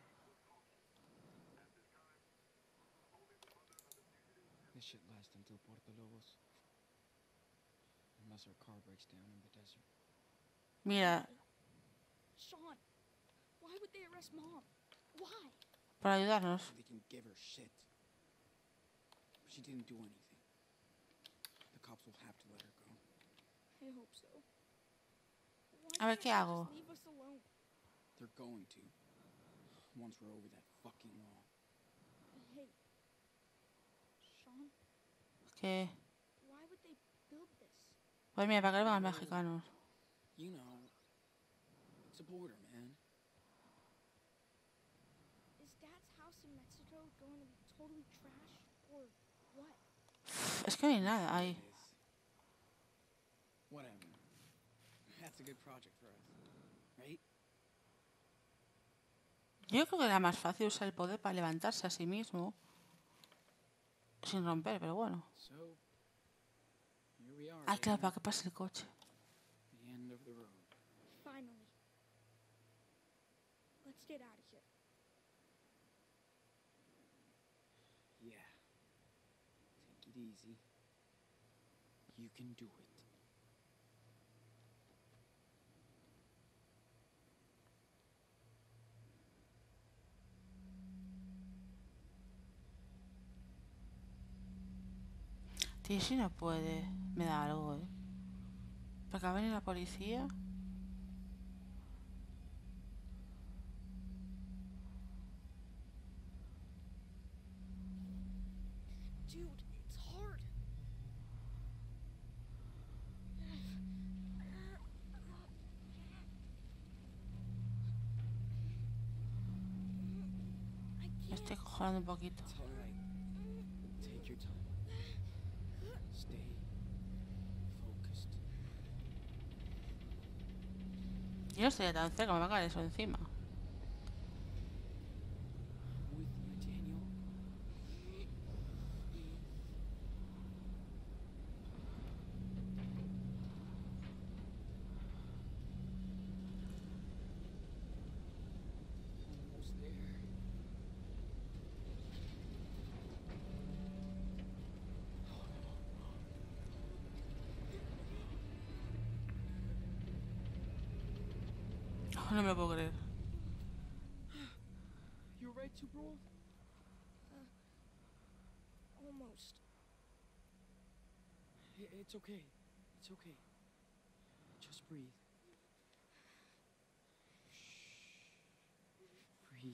S2: This should last until Puerto Lobos. Unless our car breaks down in the desert.
S1: Mira,
S6: Sean, why would they arrest Mom? Why?
S1: para ayudarnos.
S2: So they can give her shit. She didn't do anything. The cops will have to let her go.
S6: I hope so. Why
S1: A ver,
S6: can't
S1: ¿qué
S6: they
S1: hago?
S6: just leave us alone?
S2: They're going to. Once we're over that fucking wall.
S6: Hey, Sean,
S1: Que...
S6: why would they build this?
S1: Pues mira, para que lo vean los mexicanos.
S2: You know, it's a border, man.
S6: Is Dad's house in Mexico going to be totally trash or what?
S1: Es que no hay nada ahí.
S2: It is. Whatever. That's a good project for us, right?
S1: Yo creo que era más fácil usar el poder para levantarse a sí mismo. Sin romper, pero bueno.
S2: So, here we are.
S1: Ay, claro,
S2: baby.
S1: para que pase el coche.
S2: The end of the road.
S6: Finally. Let's get out of here.
S2: Yeah. Take it easy. You can do it.
S1: Tío, si no puede, me da algo, ¿eh? Porque va a venir la policía.
S6: Dude, it's hard. I
S1: Me
S6: can't.
S1: estoy cojonando un poquito.
S2: It's all right. Take your time. Stay focused.
S1: Yo no estoy tan cerca, me va a caer eso encima.
S2: With you, Daniel. Almost there.
S1: No me lo puedo creer.
S2: You alright, too, bro?
S6: Almost.
S2: It's okay. It's okay. Just breathe. Breathe.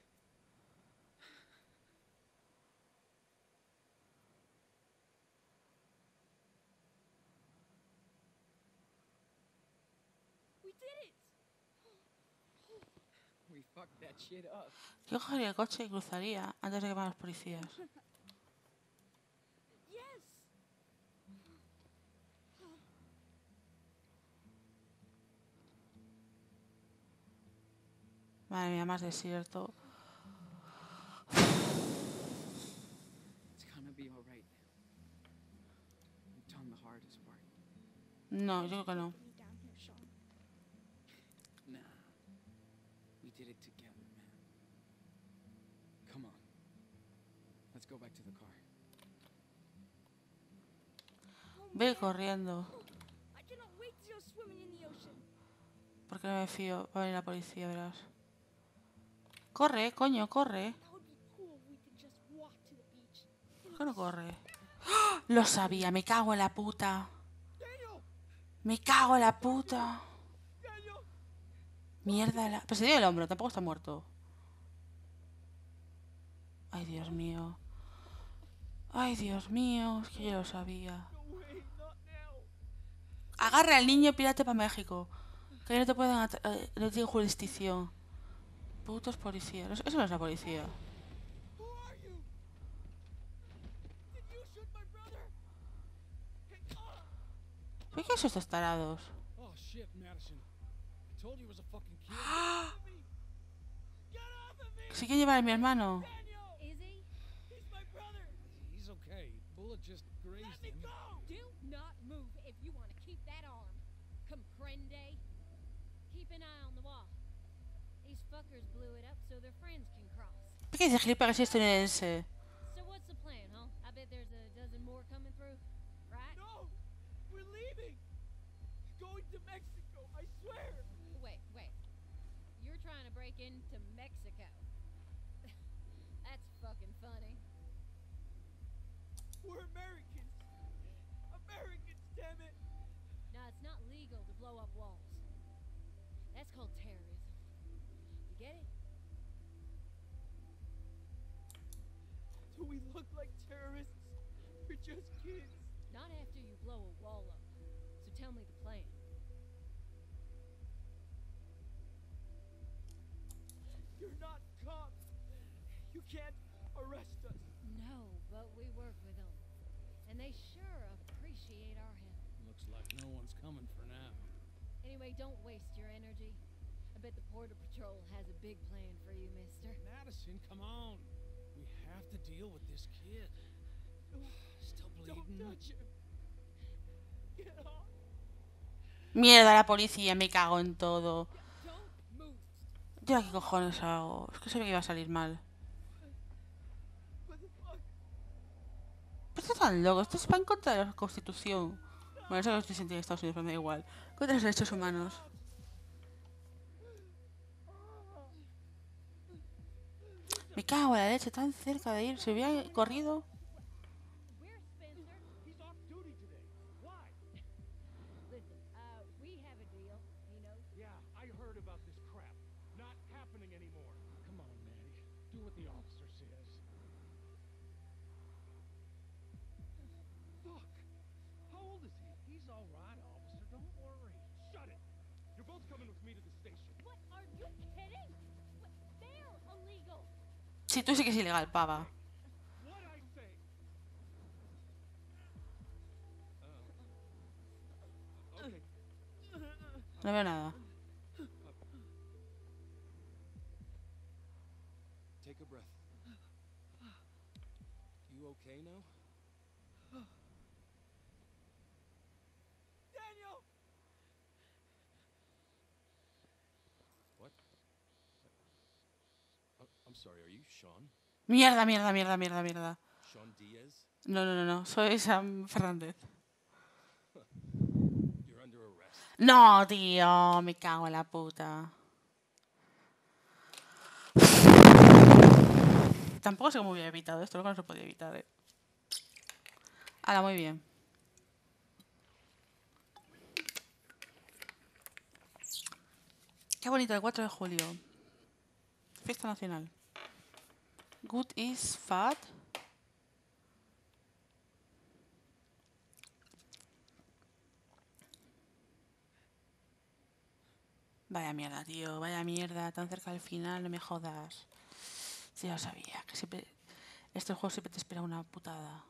S6: We did it!
S2: We fucked that shit up.
S1: Yo cogería el coche y cruzaría antes de que vayan los policías.
S6: Yes!
S1: Madre mía, más desierto.
S2: It's gonna be alright. We've done the hardest part.
S1: No, yo creo que no.
S6: Taking me down here, Sean.
S2: Nah. We did it together, man. Come on. Let's go back to the car.
S1: Ve corriendo.
S6: I cannot wait to go swimming in the ocean.
S1: Porque no me fío. Va a venir la policía, verás. Corre, coño, corre.
S6: That would be cool if we could just walk to the beach.
S1: ¿Por qué no corre? ¡Ah! Lo sabía, me cago en la puta. Me cago en la puta. Mierda la... Pero se dio el hombro, tampoco está muerto. Ay, Dios mío. Ay, Dios mío, es que yo lo sabía. Agarra al niño y pírate para México. Que ahí no te pueden... no tienen jurisdicción. Putos policías. Eso no es la policía.
S2: Who are you? Did you shoot my brother?
S1: ¿Por qué son estos tarados?
S4: Oh shit, Madison. I told you it was a fucking kid.
S2: Get off of me!
S1: ¿Sí que llevar a mi hermano?
S2: Daniel!
S5: Is he?
S2: He's my brother!
S4: He's okay. Bullet just grazed
S2: Let me
S4: him.
S2: go!
S5: Do not move if you want to keep that arm. Comprende? Keep an eye on the wall. These fuckers blew it up so their friends can cross.
S1: ¿Por qué dice gilipollas estadounidense?
S5: So what's the plan, huh? I bet there's a dozen more coming through, right?
S2: No! We're leaving! Going to Mexico, I swear!
S5: Wait. You're trying to break into Mexico. That's fucking funny.
S2: We're Americans! Americans, damn it!
S5: Now, it's not legal to blow up walls. That's called terrorism. You get it?
S2: Do we look like terrorists? We're just kids.
S5: Not after you blow a wall up. So tell me the plan.
S2: You're not cops. You can't arrest us.
S5: No, but we work with them. And they sure appreciate our help.
S4: Looks like no one's coming for now.
S5: Anyway, don't waste your energy. I bet the Border Patrol has a big plan for you, mister.
S4: Madison, come on. We have to deal with this kid. Still
S2: Don't
S4: bleeding.
S2: touch him. Get off.
S1: Mierda, la policía, me cago en todo.
S5: Don't move.
S1: ¿Yo qué cojones hago? Es que sabía que iba a salir mal.
S2: What the fuck?
S1: Pero esto es tan loco, esto es para en contra de la Constitución. Bueno, eso lo estoy sintiendo en Estados Unidos, pero me da igual. Contra los derechos humanos. Me cago en la leche, tan cerca de ir. Si hubiera corrido...
S5: Where's Spencer?
S8: He's off duty today. Why?
S5: Listen, we have a deal, you know.
S8: Yeah, I heard about this crap. Not happening anymore.
S4: Come on, Maddie. Do what the officer says.
S8: Fuck. How old is he?
S4: He's all right, officer. Don't worry.
S8: Shut it. You're both coming with me to the station.
S5: What? Are you kidding? What? They're illegal.
S1: Sí, tú sí que es ilegal, pava.
S8: What I say? Okay.
S1: No veo nada.
S8: Take a breath. You okay now?
S2: Daniel!
S8: What? I'm sorry, are you Sean?
S1: Mierda, mierda, mierda, mierda, mierda.
S8: Sean Diaz?
S1: No. Soy Sam Fernández.
S8: You're under arrest.
S1: No, tío. Me cago en la puta. Tampoco sé cómo hubiera evitado esto. Lo que no se podía evitar, Ahora, muy bien. Qué bonito, el 4 de julio. Fiesta nacional. Good is fat. Vaya mierda, tío. Vaya mierda. Tan cerca del final. No me jodas. Sí, ya lo sabía. Que siempre... Estos juegos siempre te espera una putada.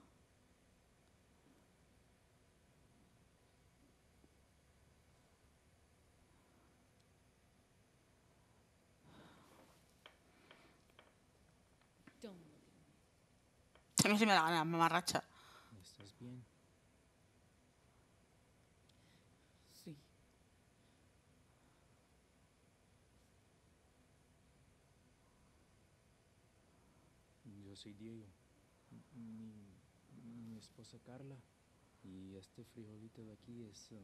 S1: A mí sí me da gana, mamarracha.
S2: ¿Estás bien? Sí. Yo soy Diego. Mi esposa Carla. Y este frijolito de aquí es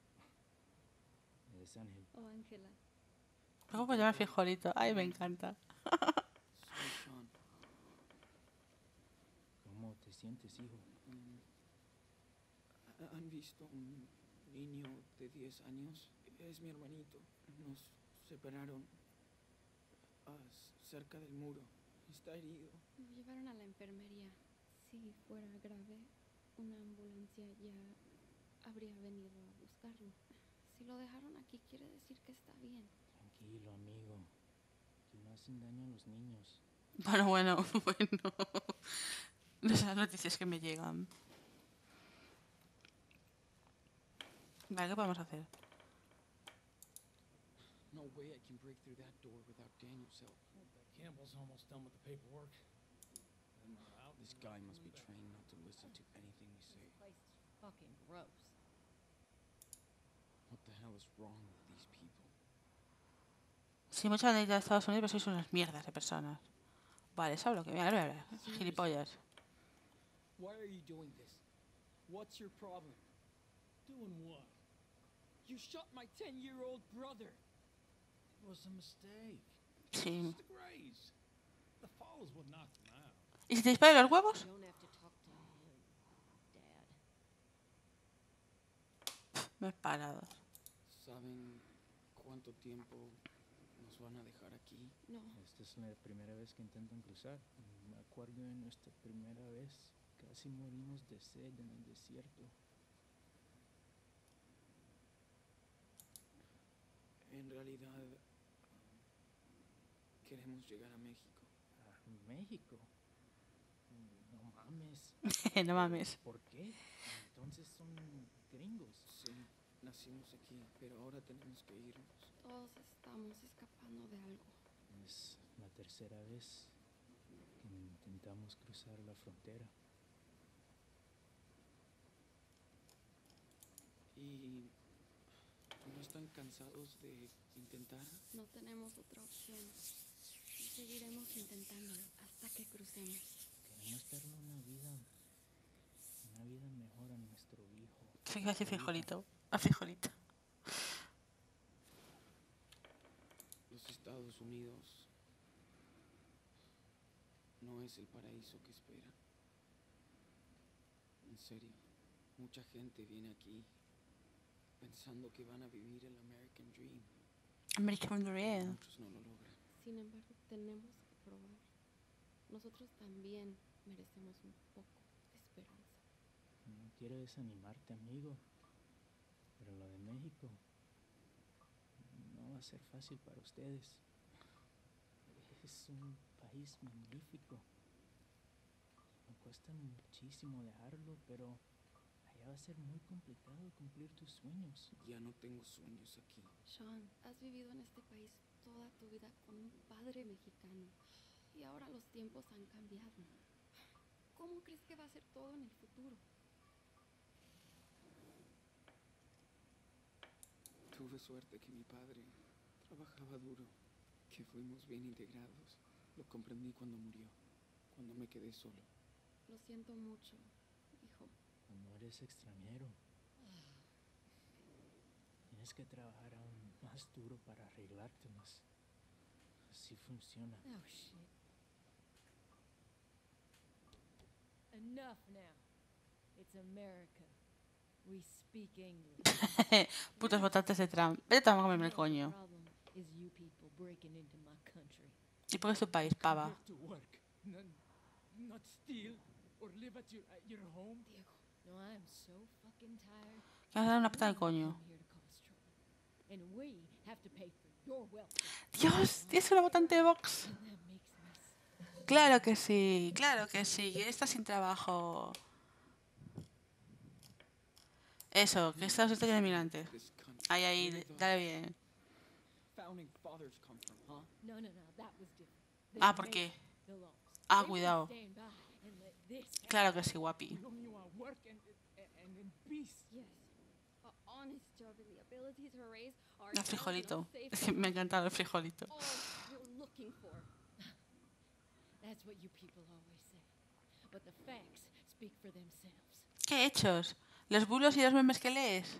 S2: Ángel.
S3: Oh, Ángela.
S1: ¿Cómo se llama frijolito? Ay, me encanta.
S2: Soy Sean.
S4: ¿Cómo te sientes, hijo?
S2: ¿Han visto un niño de 10 años? Es mi hermanito. Nos separaron cerca del muro. Está herido.
S3: Lo llevaron a la enfermería. Si fuera grave, una ambulancia ya habría venido a buscarlo. Si lo dejaron aquí, quiere decir que está bien.
S2: Tranquilo, amigo. Aquí no hacen daño a los niños.
S1: Bueno. Esas noticias que me llegan. Vale, ¿qué podemos hacer?
S2: No way I can break through that door without Daniel's help.
S4: Campbell's almost done with the paperwork.
S2: This guy must be trained not to listen to anything we say.
S3: This place is fucking gross.
S2: What the hell is wrong with these people?
S1: Si mucha gente de Estados Unidos, pero sois unas mierdas de personas. Vale, ¿sabes lo que? Mira. Gilipollas.
S2: Why are you doing this? What's your problem?
S4: Doing what?
S2: You shot my 10-year-old brother.
S4: It was a mistake.
S1: Sí.
S4: It's the graze. The fall is what knocked him out.
S1: ¿Y si te disparan los huevos?
S3: You don't have to talk to him, Dad.
S1: Me he parado.
S2: ¿Saben cuánto tiempo nos van a dejar aquí?
S3: No.
S2: Esta es la primera vez que intentan cruzar. Me acuerdo de nuestra primera vez. Casi morimos de sed en el desierto. En realidad, queremos llegar a México. ¿A México? No mames.
S1: No mames.
S2: ¿Por qué? Entonces son gringos. Sí, nacimos aquí, pero ahora tenemos que irnos.
S3: Todos estamos escapando de algo.
S2: Es la tercera vez que intentamos cruzar la frontera. ¿Y no están cansados de intentar?
S3: No tenemos otra opción. Y seguiremos intentándolo hasta que crucemos.
S2: Queremos darle una vida mejor a nuestro hijo.
S1: Sí, así frijolito. A frijolito.
S2: Los Estados Unidos no es el paraíso que esperan. En serio, mucha gente viene aquí pensando que van a vivir el American Dream.
S1: American Dream.
S2: Muchos no lo logran.
S3: Sin embargo, tenemos que probar. Nosotros también merecemos un poco de esperanza.
S2: No quiero desanimarte, amigo, pero lo de México no va a ser fácil para ustedes. Es un país magnífico. Me cuesta muchísimo dejarlo, pero allá va a ser muy complicado cumplir tus sueños. Ya no tengo sueños aquí.
S3: Sean, has vivido en este país toda tu vida con un padre mexicano. Y ahora los tiempos han cambiado. ¿Cómo crees que va a ser todo en el futuro?
S2: Tuve suerte que mi padre trabajaba duro, que fuimos bien integrados. Lo comprendí cuando murió, cuando me quedé solo.
S3: Lo siento mucho, hijo.
S2: Cuando eres extranjero, tienes que trabajar aún más duro para arreglártelas. Así funciona.
S5: Oh, shit. Enough now. It's America. We speak English.
S1: Putos votantes de Trump. Vete a comerme el coño.
S5: problem is you people breaking into my country.
S1: ¿Y por qué es tu país, pava?
S4: To work, not steal or live at your home.
S3: Diego.
S5: No, I am so fucking tired.
S1: Que vas a dar una patada de coño.
S5: I'm here to cause trouble. And we have to pay for your welfare.
S1: Dios, es una votante de Vox.
S5: And that makes me sick.
S1: Claro que sí, claro que sí. Está sin trabajo. Eso, que Estados Unidos tiene migrantes.
S2: This country.
S1: Ahí, dale bien.
S2: Founding fathers come from, huh?
S5: No, that was different. They
S1: Ah, ¿por
S5: made
S1: qué?
S5: the laws.
S1: Ah,
S5: They won't
S1: cuidado.
S5: stand by and let this happen.
S1: Claro que sí, guapi.
S2: We only want work and in peace.
S5: Yes. A honest job and the ability to raise our
S1: El
S5: child in a
S1: frijolito.
S5: safe
S1: Es que me
S5: home.
S1: encanta el frijolito.
S5: All we're looking for.
S3: That's what you people always say. But the facts speak for themselves.
S1: ¿Qué hechos? ¿Los bulos y los memes que lees?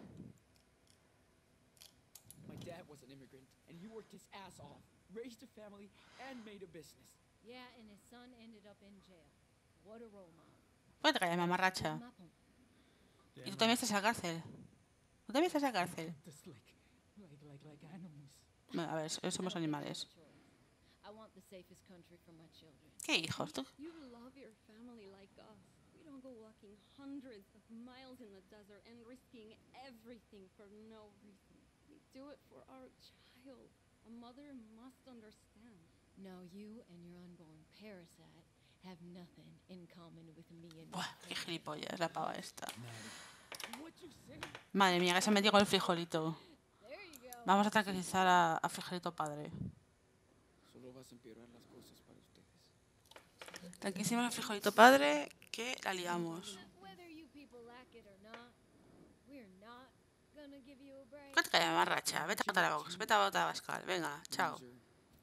S2: My dad was an immigrant, and he worked his ass off, raised a family, and made a business.
S5: Yeah, and his son ended up in jail. What a role model.
S1: Pues te calles, mamarracha.
S3: My point.
S1: Y tú también estás en la cárcel. Tú también estás en la cárcel.
S2: Just like animals.
S1: Bueno, a ver, somos animales.
S5: I want the safest country for my children.
S1: ¿Qué hijos? ¿Tú?
S5: You love your family like us. We don't go walking hundreds of miles in the desert and risking everything for no reason. We do it for our child. A mother must understand.
S3: No, you and your unborn parasite have nothing in common with me and
S1: Buah, qué gilipollas la pava esta.
S2: What you say?
S1: Madre mía, que se ha metido con el frijolito.
S5: There you go.
S1: Vamos a tranquilizar a frijolito padre.
S2: Solo vas a empeorar las cosas para ustedes.
S1: Tranquilísimo al frijolito padre, que la liamos.
S5: Whether you people like it or not, we're not gonna give you a break.
S1: ¿Cuánto calles, mamarracha? Vete a botar a Vox, vete a botar a Bascal. Venga, chao.
S2: Loser.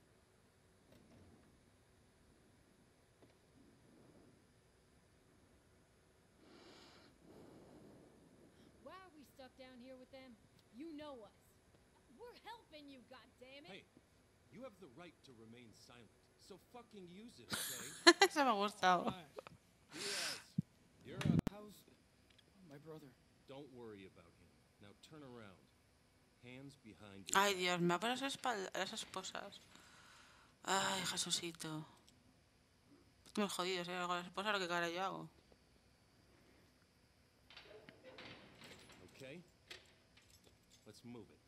S5: Why are we stuck down here with them? You know us. We're helping you, goddammit.
S8: Hey, you have the right to remain silent, so fucking use it, okay?
S1: Eso me ha gustado.
S8: Diaz, you're up.
S2: How's my brother?
S8: Don't worry about him. Now turn around. Hands behind your
S1: Ay,
S8: back.
S1: Dios, me va a poner las esposas. Ay, Jesucito. Estoy muy jodido, ¿eh? Con las esposas lo que cara yo hago.
S8: Okay? Let's move it.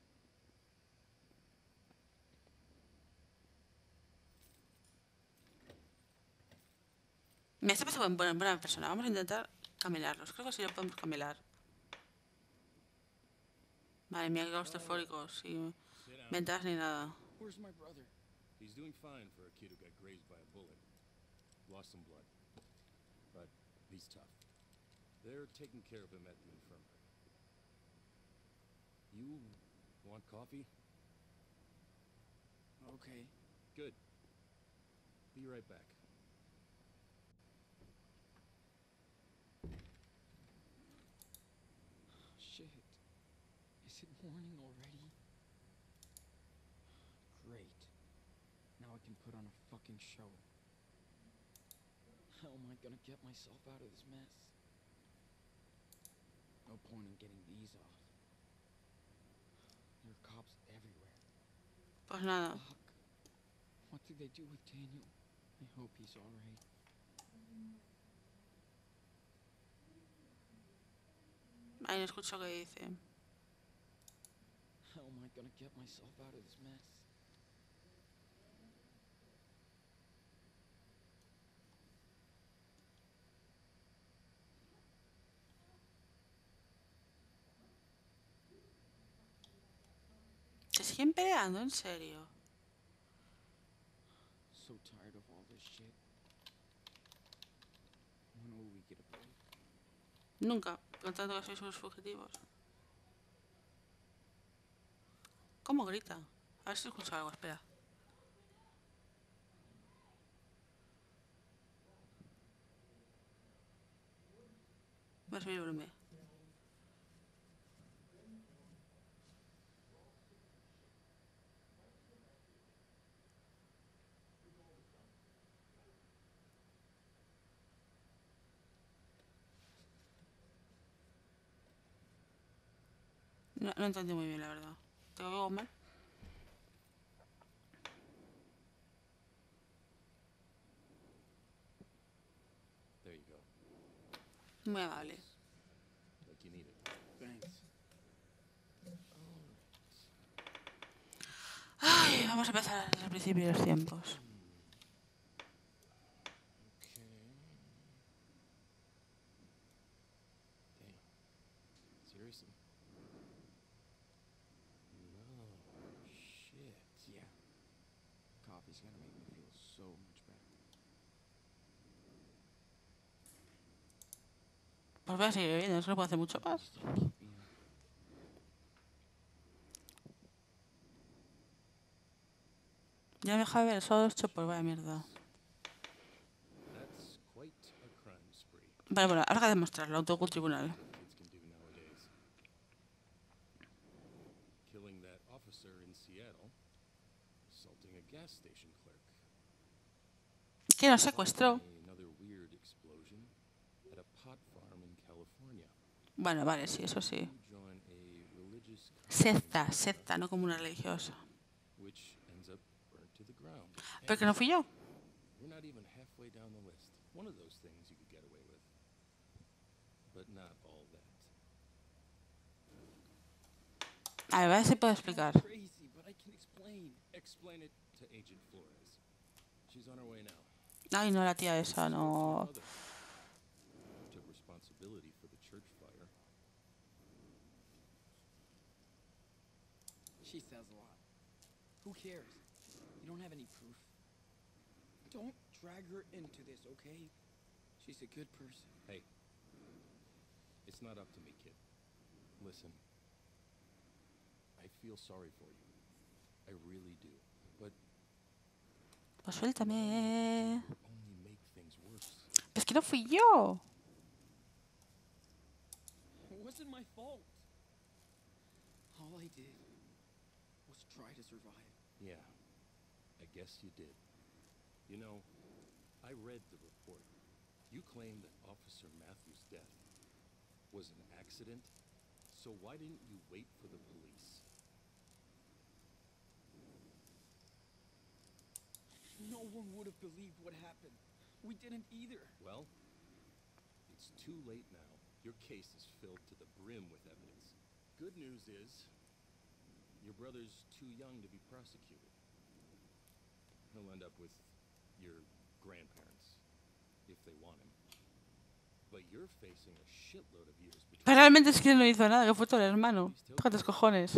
S1: Me está pasando buena persona. Vamos a intentar camelarlos. Creo que sí lo podemos camelar. Madre mía, qué claustrofóbicos. Sin
S8: Sit down.
S1: ventanas ni nada.
S2: Where's my brother?
S8: He's doing fine for a kid who got grazed by a bullet. Lost some blood. But he's tough. They're taking care of him at the infirmary. You want coffee?
S2: Okay.
S8: Good. Be right back.
S2: Shit. Is it morning already? Great. Now I can put on a fucking show. How am I gonna get myself out of this mess? No point in getting these off. There are cops everywhere.
S1: Pues nada.
S2: Fuck. What did they do with Daniel? I hope he's alright.
S1: Ay, no escucho qué dice.
S2: How am I gonna get myself out of this mess?
S1: ¿Se siguen peleando? ¿En serio?
S2: So tired of all this shit. When will we get a break?
S1: Nunca. Contando que sois unos fugitivos. ¿Cómo grita? A ver si escucho algo, espera. Voy a subir el volumen. No entendí muy bien, la verdad. ¿Te lo veo mal?
S8: There you go.
S1: Muy amable.
S8: Like you need it.
S2: Thanks.
S1: Ay, vamos a empezar desde el principio de los tiempos.
S8: Okay. Damn. Seriously? No. Shit.
S2: Yeah. Coffee's gonna make me feel so much better.
S1: Pues voy a seguir bebiendo, eso no puedo hacer mucho más.
S8: Still keep being.
S1: Ya me deja ver solo 8, pues vaya mierda.
S8: That's quite a crime spree.
S1: Vale, bueno, habrá que demostrarlo ante un tribunal.
S8: Kids can do nowadays. Killing that officer in Seattle, assaulting a gas station clerk.
S1: Que nos secuestró.
S8: Another weird explosion at a pot farm in California.
S1: Bueno, vale, sí, eso sí.
S8: You join a religious cult
S1: Secta, no como una religiosa.
S8: which ends up burnt to the ground.
S1: Pero que no fui yo.
S8: We're not even halfway down the list. One of those things you could get away with. But not all that.
S1: A ver si puedo explicar.
S2: Crazy, but I can explain.
S8: Explain it to Agent Flores. She's on her way now.
S1: Ay, no, la tía esa, no.
S8: Mother took responsibility for the church fire.
S2: She says a lot. Who cares? You don't have any proof. Don't drag her into this, okay? She's a good person.
S8: Hey, it's not up to me, kid. Listen, I feel sorry for you. I really do. But
S1: Pues suéltame.
S8: only make things worse.
S1: Es que no fui yo.
S2: It wasn't my fault. All I did was try to survive.
S8: Yeah, I guess you did. You know, I read the report. You claim that Officer Matthews' death was an accident, so why didn't you wait for the police?
S2: No one would have believed what happened. We didn't either.
S8: Well, it's too late now. Your case is filled to the brim with evidence. Good news is, your brother's too young to be prosecuted. He'll end up with your grandparents, if they want him. But you're facing a shitload of years between...
S1: Pero realmente es que no hizo nada, que fue todo el hermano. Tócate los cojones.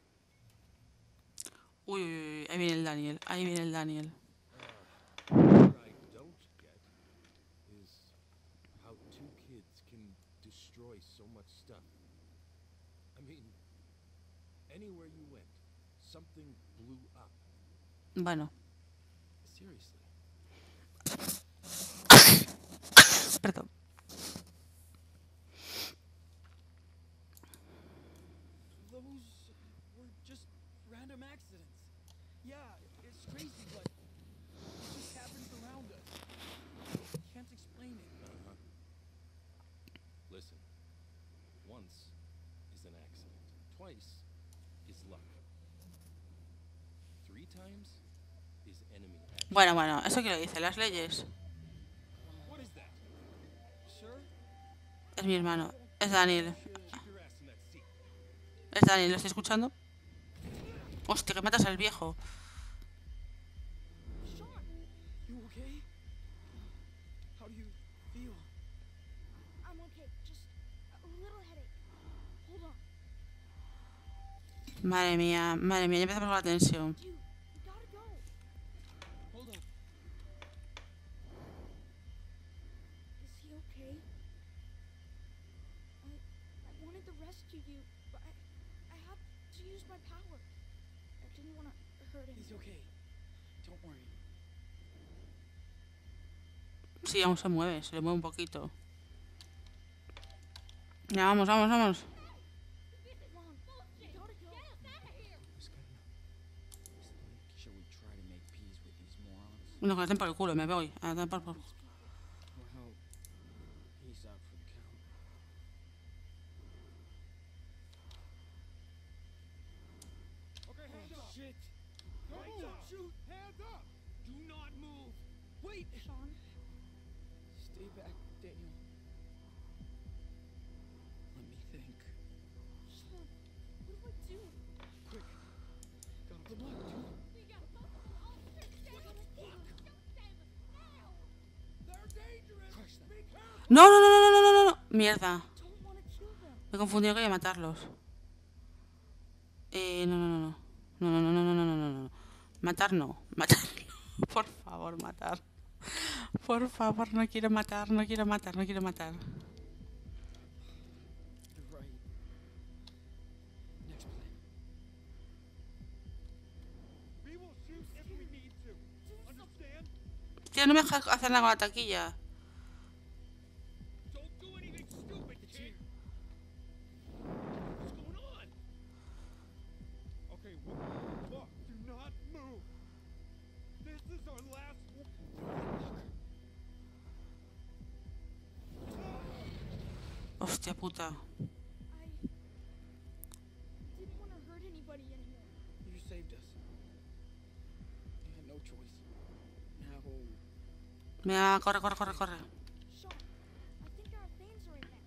S1: Uy, uy, uy, ahí viene el Daniel, ahí viene el Daniel.
S8: What I don't get is how two kids can destroy so much stuff. I mean, anywhere you went, something blew up.
S1: Bueno,
S8: Seriously.
S1: perdón.
S2: Those were just random accidents. Yeah, it's crazy, but it just happens around us. Can't explain it.
S8: Listen, once is an accident. Twice is luck. 3 times is enemy action.
S1: Bueno, ¿eso qué lo dice? Las leyes.
S8: What is that?
S2: Sure?
S1: Es mi hermano, es Daniel.
S8: Keep your ass in that seat.
S1: Es Daniel, ¿lo estoy escuchando? Hostia, que matas al viejo.
S2: Sean, you okay? How do you feel?
S6: I'm okay. Just a little headache. Hold on.
S1: Madre mía, ya empezamos con la tensión.
S6: Dude, we gotta go.
S2: Hold on.
S6: Is he okay? I wanted to rescue you, but I had to use my power. I didn't want to hurt him.
S2: He's okay. Don't worry.
S1: Sí, aún se mueve, se le mueve un poquito. Ya, vamos.
S6: Mom, we gotta go.
S2: Shall we try to make peace with these morons?
S1: No, que le den por el culo, me voy. A dar por...
S2: Well, he's out for the count.
S8: Okay, hands up.
S2: Shit!
S8: Don't shoot. Hands up. Do not move.
S2: Wait!
S6: Sean,
S2: Stay back, Daniel. Let me think.
S6: Sean, what do I do?
S2: Quick. Got the blood, dude.
S8: They're dangerous.
S2: Crush them.
S8: Be careful.
S1: No. Mierda.
S6: Don't want to kill them.
S1: Me he confundido, quería matarlos. No. No. Matar no. Por favor, matar. Por favor, no quiero matar. Tío, no me dejas hacer nada con la taquilla.
S8: Don't do anything stupid, kid. What's going on?
S9: Okay, look, do not move. This is our last.
S1: Hostia puta.
S6: I didn't want to hurt anybody anymore.
S2: You saved us. You had no choice. Now,
S1: Mira, corre, corre, corre, corre.
S6: Sean, I think our things are in there.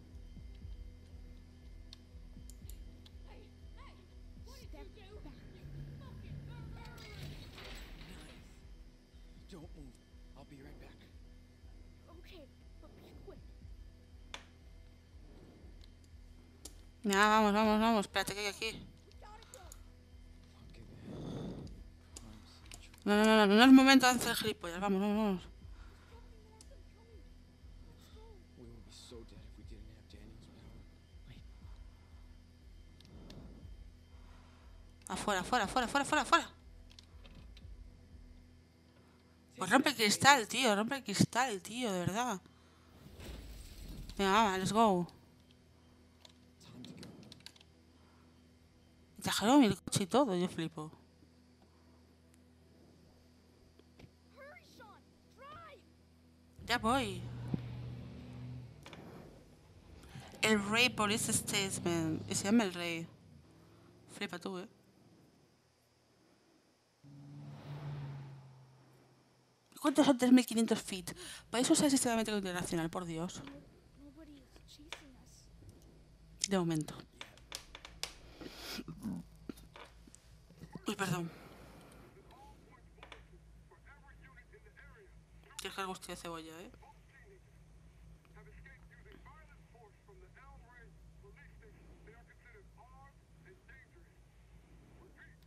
S6: Step back.
S2: don't move. I'll be right back.
S6: Okay, but be quick.
S1: Mira, vamos, vamos, vamos. Espérate que hay aquí.
S6: We gotta go.
S1: No, no, no, no, no es momento de hacer gilipollas. Vamos, vamos, vamos.
S2: We would be so dead if we didn't have Daniel's power.
S1: Afuera, afuera, afuera, afuera, afuera, afuera. Pues rompe el cristal, tío. Rompe el cristal, tío, de verdad. Venga, vamos, let's go.
S2: Time to go.
S1: Trajeron el coche y todo, yo flipo.
S6: Hurry, Sean! Drive!
S1: Ya voy. El Rey Police Statement. Y se llama el Rey. Flipa tú, ¿eh? ¿Cuántos son 3.500 feet? Para eso usar el sistema métrico internacional, por Dios.
S6: Nobody is chasing us.
S1: De momento. Uy, perdón. Tienes que gustillo de cebolla, ¿eh?
S9: Have escaped using violent force from the Elm Ridge police station. They are considered armed and dangerous. Repeat.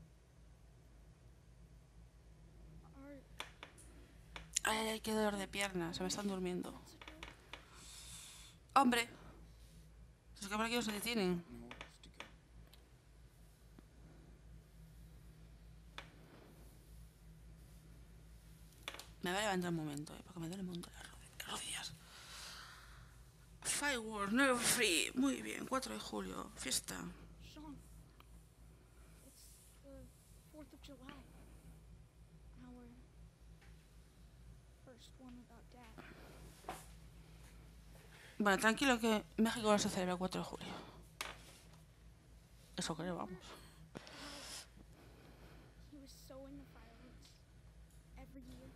S6: Our
S1: Ay, qué dolor de pierna. Se me están durmiendo. ¡Hombre! Es que por aquí no se detienen.
S2: Nowhere else to go.
S1: Me va a levantar un momento, porque me duele un montón las rodillas. Fireworks, Never Free. Muy bien, 4 de julio. Fiesta.
S6: Sean, it's the 4th of July. Our first one without Dad.
S1: Bueno, tranquilo que México no se celebra el 4 de julio. Eso creo, vamos.
S6: He was so into fireworks. Every year.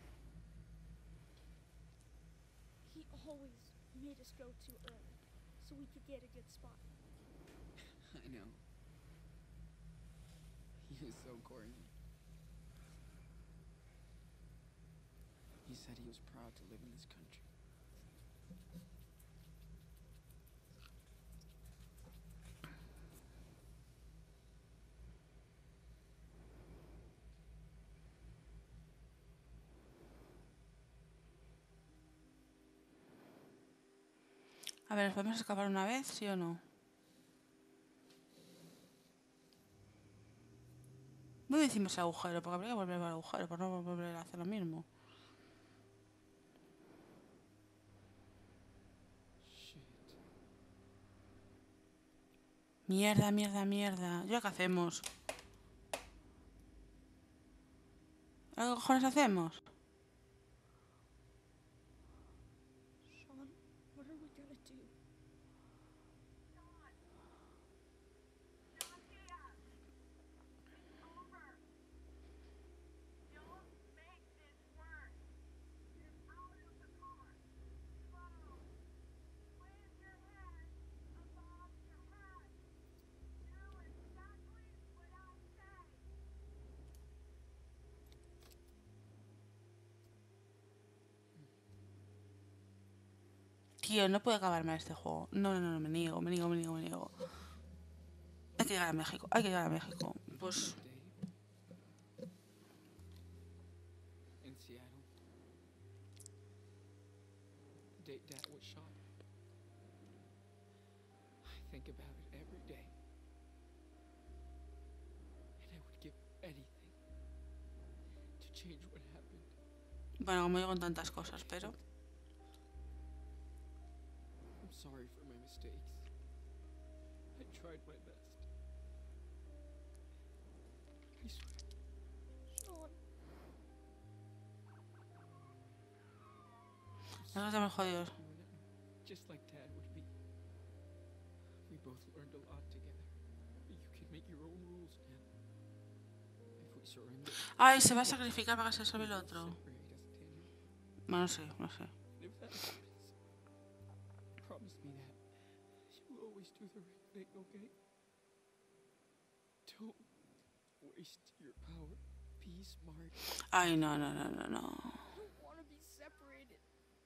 S6: He always made us go too early so we could get a good spot.
S2: I know. He was so corny. He said he was proud to live in this country.
S1: A ver, ¿nos podemos escapar una vez, sí o no? ¿Dónde hicimos el agujero? Porque habría que volver al agujero, por no volver a hacer lo mismo.
S2: Shit.
S1: Mierda, mierda, mierda. ¿Ya qué hacemos? ¿Qué cojones hacemos?
S6: Sean, what are we gonna do?
S1: Tío, no puedo acabar mal este juego. No, no, no, me niego, me niego, me niego, me niego. Hay que llegar a México, hay que llegar a México. Pues...
S2: In Seattle. The date Dad was shot. I think about it every day. And I would give anything to change what happened.
S1: Bueno, como digo con tantas cosas, pero...
S2: I'm sorry for my mistakes. I tried my best. I swear.
S6: Sean,
S1: Nosotros estamos jodidos.
S2: You and I, just like Dad would be. We both learned a lot together. But you can make your own rules now. If we surrender,
S1: Ay, se va a sacrificar para que se salve el otro.
S2: separate us, Daniel.
S1: Bueno, sí, no sé.
S2: And if that happens, promise me that you'll always do the right thing, okay? Don't waste your power. Be smart.
S1: Ay, no, no, no, no, no.
S6: I don't want to be separated.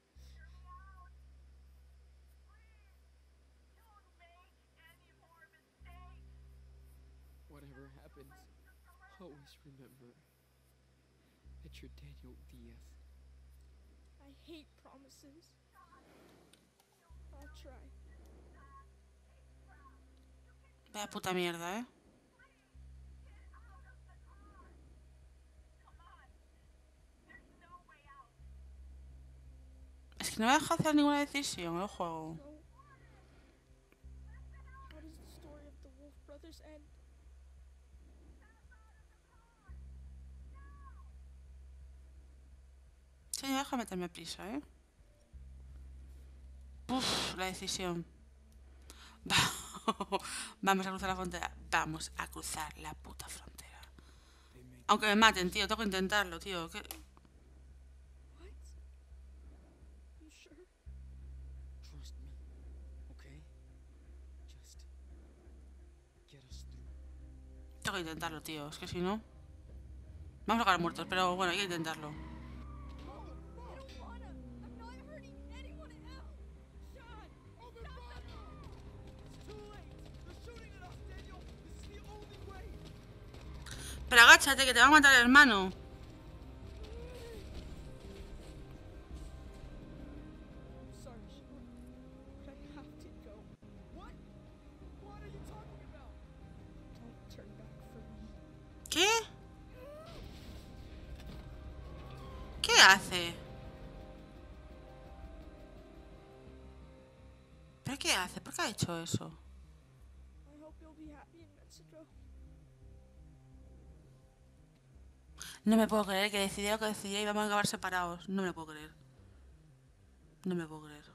S2: Whatever happens, always remember that you're Daniel Diaz.
S6: I hate promises. I'll try.
S1: Vaya puta mierda, ¿eh? Es que no me deja hacer ninguna decisión el juego.
S6: No. How does the story of the Wolf brothers end?
S1: Sí, deja meterme prisa, ¿eh? Uf, la decisión. Vamos a cruzar la frontera. Vamos a cruzar la puta frontera. Aunque me maten, tío. Tengo que intentarlo, tío. ¿Qué?
S6: What? You sure?
S2: Trust me, okay? Just get us through.
S1: Tengo que intentarlo, tío. Es que si no... Vamos a acabar muertos, pero bueno, hay que intentarlo.
S6: I don't wanna. I'm not hurting anyone else. Sean!
S9: Open fire! It's too late. They're shooting at us, Daniel. This is the only way.
S1: Pero agáchate, que te va a matar el hermano.
S6: I'm sorry, Sean. But I have to go.
S9: What? What are you talking about?
S6: Don't turn back for me.
S1: ¿Qué? ¿Qué hace? ¿Pero qué hace? ¿Por qué ha hecho eso?
S6: I hope you'll be happy in Mexico.
S1: No me puedo creer que decidió lo que decidió y vamos a acabar separados. No me lo puedo creer. No me lo puedo creer.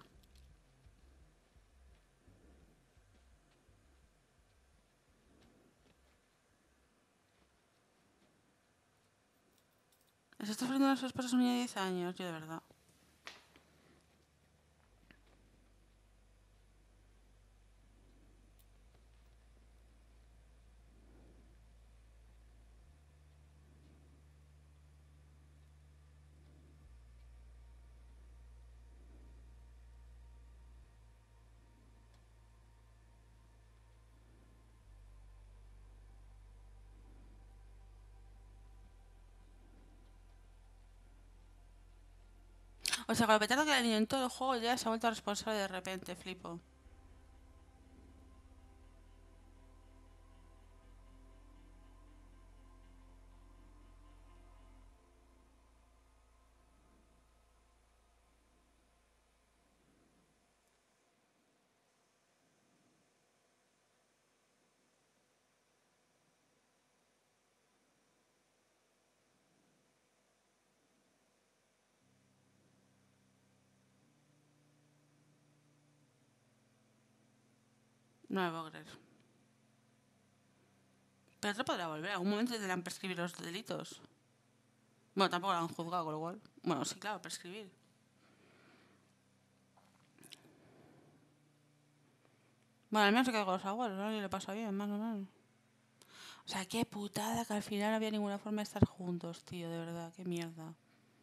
S1: ¿Se está ofreciendo a su esposa su niña de 10 años? Yo de verdad. O sea, con el petardo que le dio en todo el juego ya se ha vuelto responsable de repente, flipo. No me puedo creer. Pero otro podrá volver. Algún momento tendrán prescribir los delitos. Bueno, tampoco lo han juzgado, con lo cual. Bueno, sí, claro, prescribir. Bueno, al menos se queda con los abuelos, ¿no? Y le pasa bien, más o menos. O sea, qué putada que al final no había ninguna forma de estar juntos, tío, de verdad. Qué mierda.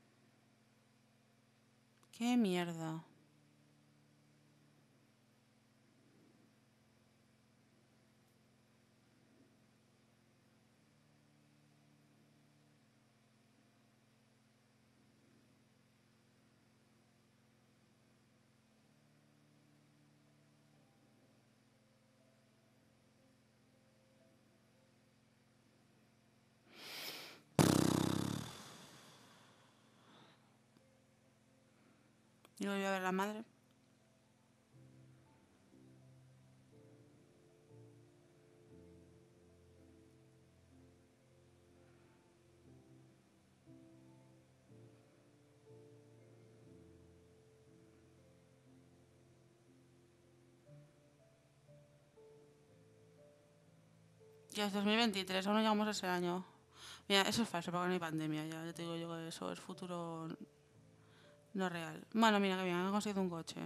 S1: Qué mierda. Y volví a ver a la madre. Ya es 2023, aún no llegamos a ese año. Mira, eso es falso, porque no hay pandemia. Ya te digo yo que eso es futuro no real. Bueno, mira que bien, he conseguido un coche.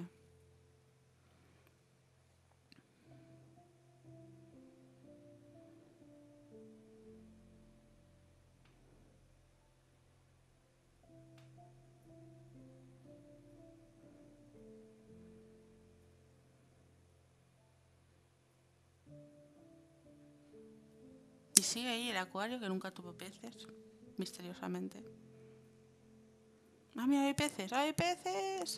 S1: Y sigue ahí el acuario que nunca tuvo peces, misteriosamente. ¡Ah, mira, hay peces! ¡Hay peces!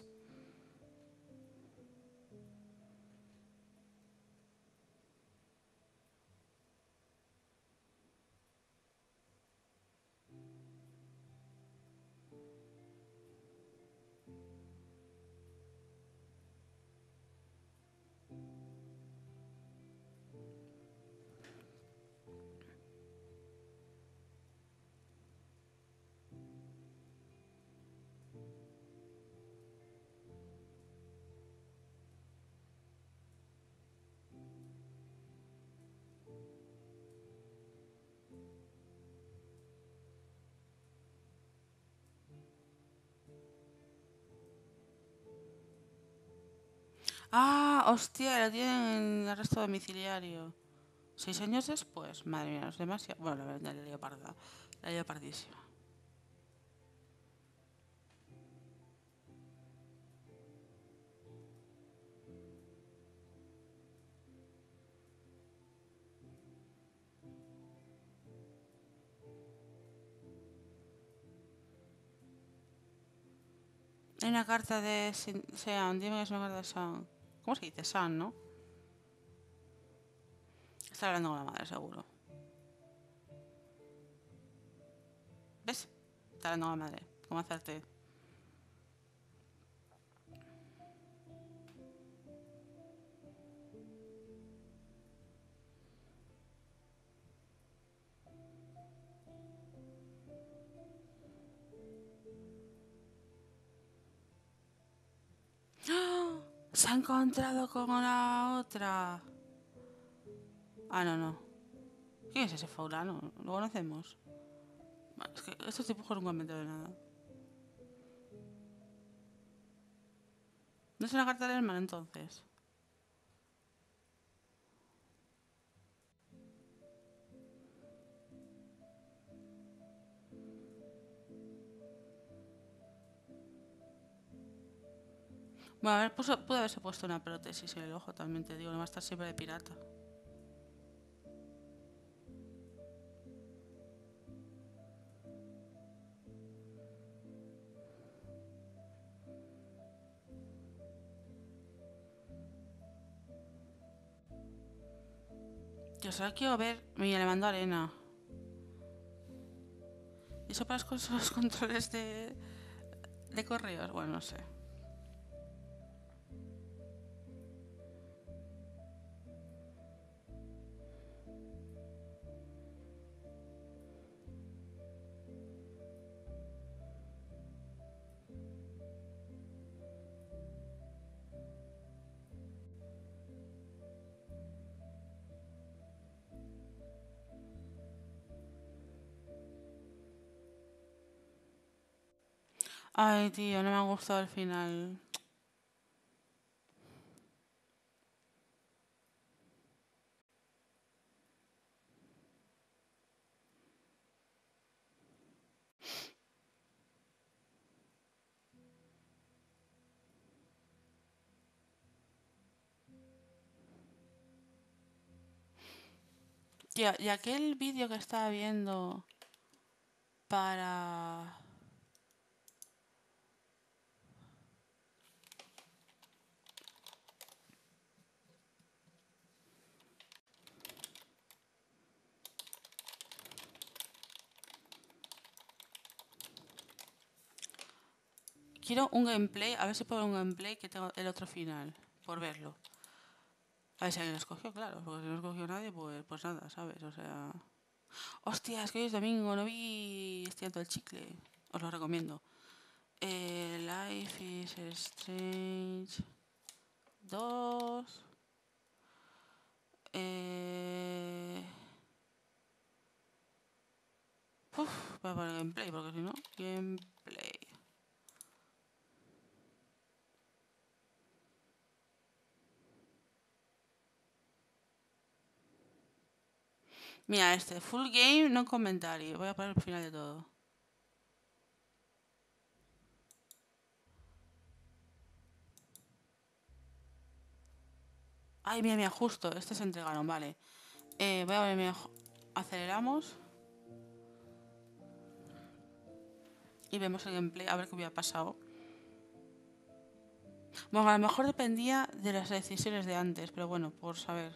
S1: ¡Ah, hostia! Lo tienen en arresto domiciliario. 6 años después. Madre mía, es demasiado. Bueno, la verdad, la lío parda. La lío pardísima. Hay una carta de Sean. Dime que es una carta de Sean. ¿Cómo se dice? Sean, ¿no? Está hablando con la madre, seguro. ¿Ves? Está hablando con la madre. ¿Cómo hacerte? ¡Ah! Se ha encontrado con la otra. Ah, no, no. ¿Quién es ese fulano? ¿Lo conocemos? Bueno, es que estos dibujos nunca me entero de nada. ¿No es una carta del hermano entonces? Bueno, a ver, pudo haberse puesto una prótesis en el ojo también, te digo, no va a estar siempre de pirata. Yo solo quiero ver. Mira, le mando arena. ¿Y eso para los controles de correos? Bueno, no sé. Ay, tío, no me ha gustado el final. Tío, y aquel vídeo que estaba viendo para... Quiero un gameplay, a ver si puedo ver un gameplay que tengo el otro final, por verlo. A ver si alguien lo escogió, claro, porque si no escogió nadie, pues nada, ¿sabes? O sea... Hostia, es que hoy es domingo, no vi Estirando el Chicle. Os lo recomiendo. Life is Strange 2. Voy a poner gameplay, porque si no, gameplay. Mira, full game, no comentario. Voy a poner el final de todo. Ay, mira, justo. Se entregaron, vale. Voy a ver, mira, aceleramos. Y vemos el gameplay, a ver qué hubiera pasado. Bueno, a lo mejor dependía de las decisiones de antes, pero bueno, por saber.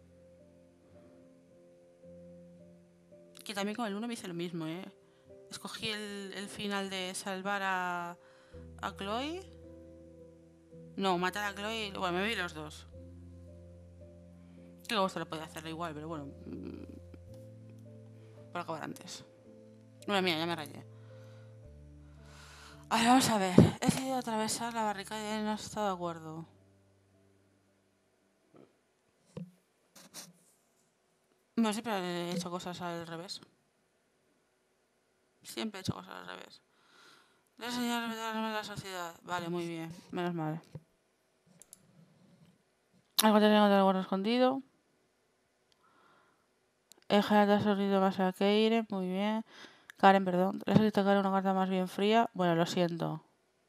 S1: Que también con el 1 me hice lo mismo, Escogí el final de salvar a Chloe. No, matar a Chloe. Bueno, me vi los dos. Que luego se lo podía hacerlo igual, pero bueno. Por acabar antes. Bueno, mira, ya me rayé. A ver, vamos a ver. He decidido atravesar la barricada y no he estado de acuerdo. No, siempre he hecho cosas al revés. Siempre he hecho cosas al revés. Le he enseñado a respetar las normas de la sociedad. Vale, muy bien. Menos mal. Algo tenía que guardo escondido. El general te ha sorprendido más a Keire. Muy bien. Karen, perdón. Le has escrito a Karen una carta más bien fría. Bueno, lo siento.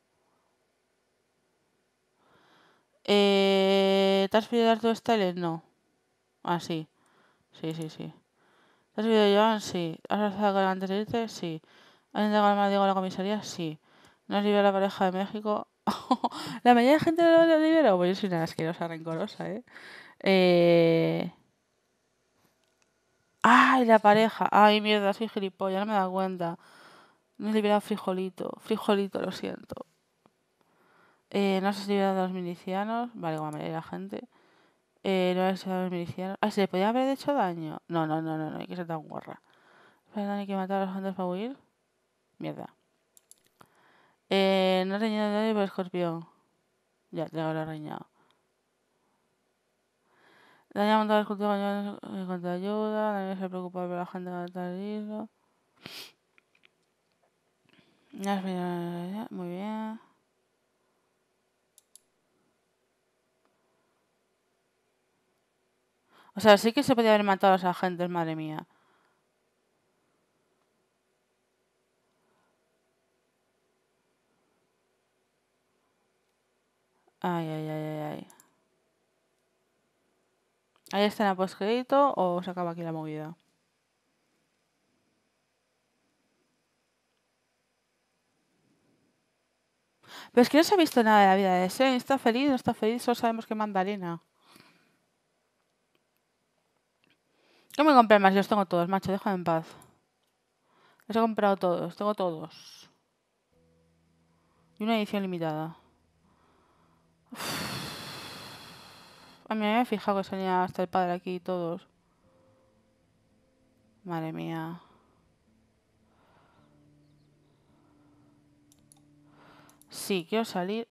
S1: ¿Te has pedido dar tu style? No. Ah, sí. Sí. ¿Te has pedido Joan? Sí. ¿Has abrazado a Karen antes de irte? Sí. ¿Has entregado al maldigo a la comisaría? Sí. ¿No has liberado a la pareja de México? La mayoría de gente lo liberó. Pues yo soy una asquerosa, rencorosa, ¡Ay, la pareja! ¡Ay, mierda! Soy gilipollas, no me he dado cuenta. No he liberado a Frijolito. Frijolito, lo siento. No has liberado a los milicianos. Vale, como la mayoría de la gente. No has liberado a los milicianos. ¡Ay, se le podía haber hecho daño! No, hay que ser tan guarra. ¿Hay que matar a los agentes para huir? Mierda. No has reñido a nadie por escorpión. Ya, te lo he reñado. Daña a montar el escultura contra ayuda. Nadie se preocupa por la gente de terrorismo. Muy bien. O sea, sí que se podía haber matado a los agentes, madre mía. Ay. ¿Hay escena post-crédito o se acaba aquí la movida? Pero es que no se ha visto nada de la vida de Sen. ¿Está feliz? ¿No está feliz? Solo sabemos que manda arena. ¿Qué me compré más? Yo los tengo todos, macho. Déjame en paz. Los he comprado todos. Tengo todos. Y una edición limitada. A mí me había fijado que salía hasta el padre aquí y todos. Madre mía. Sí, quiero salir.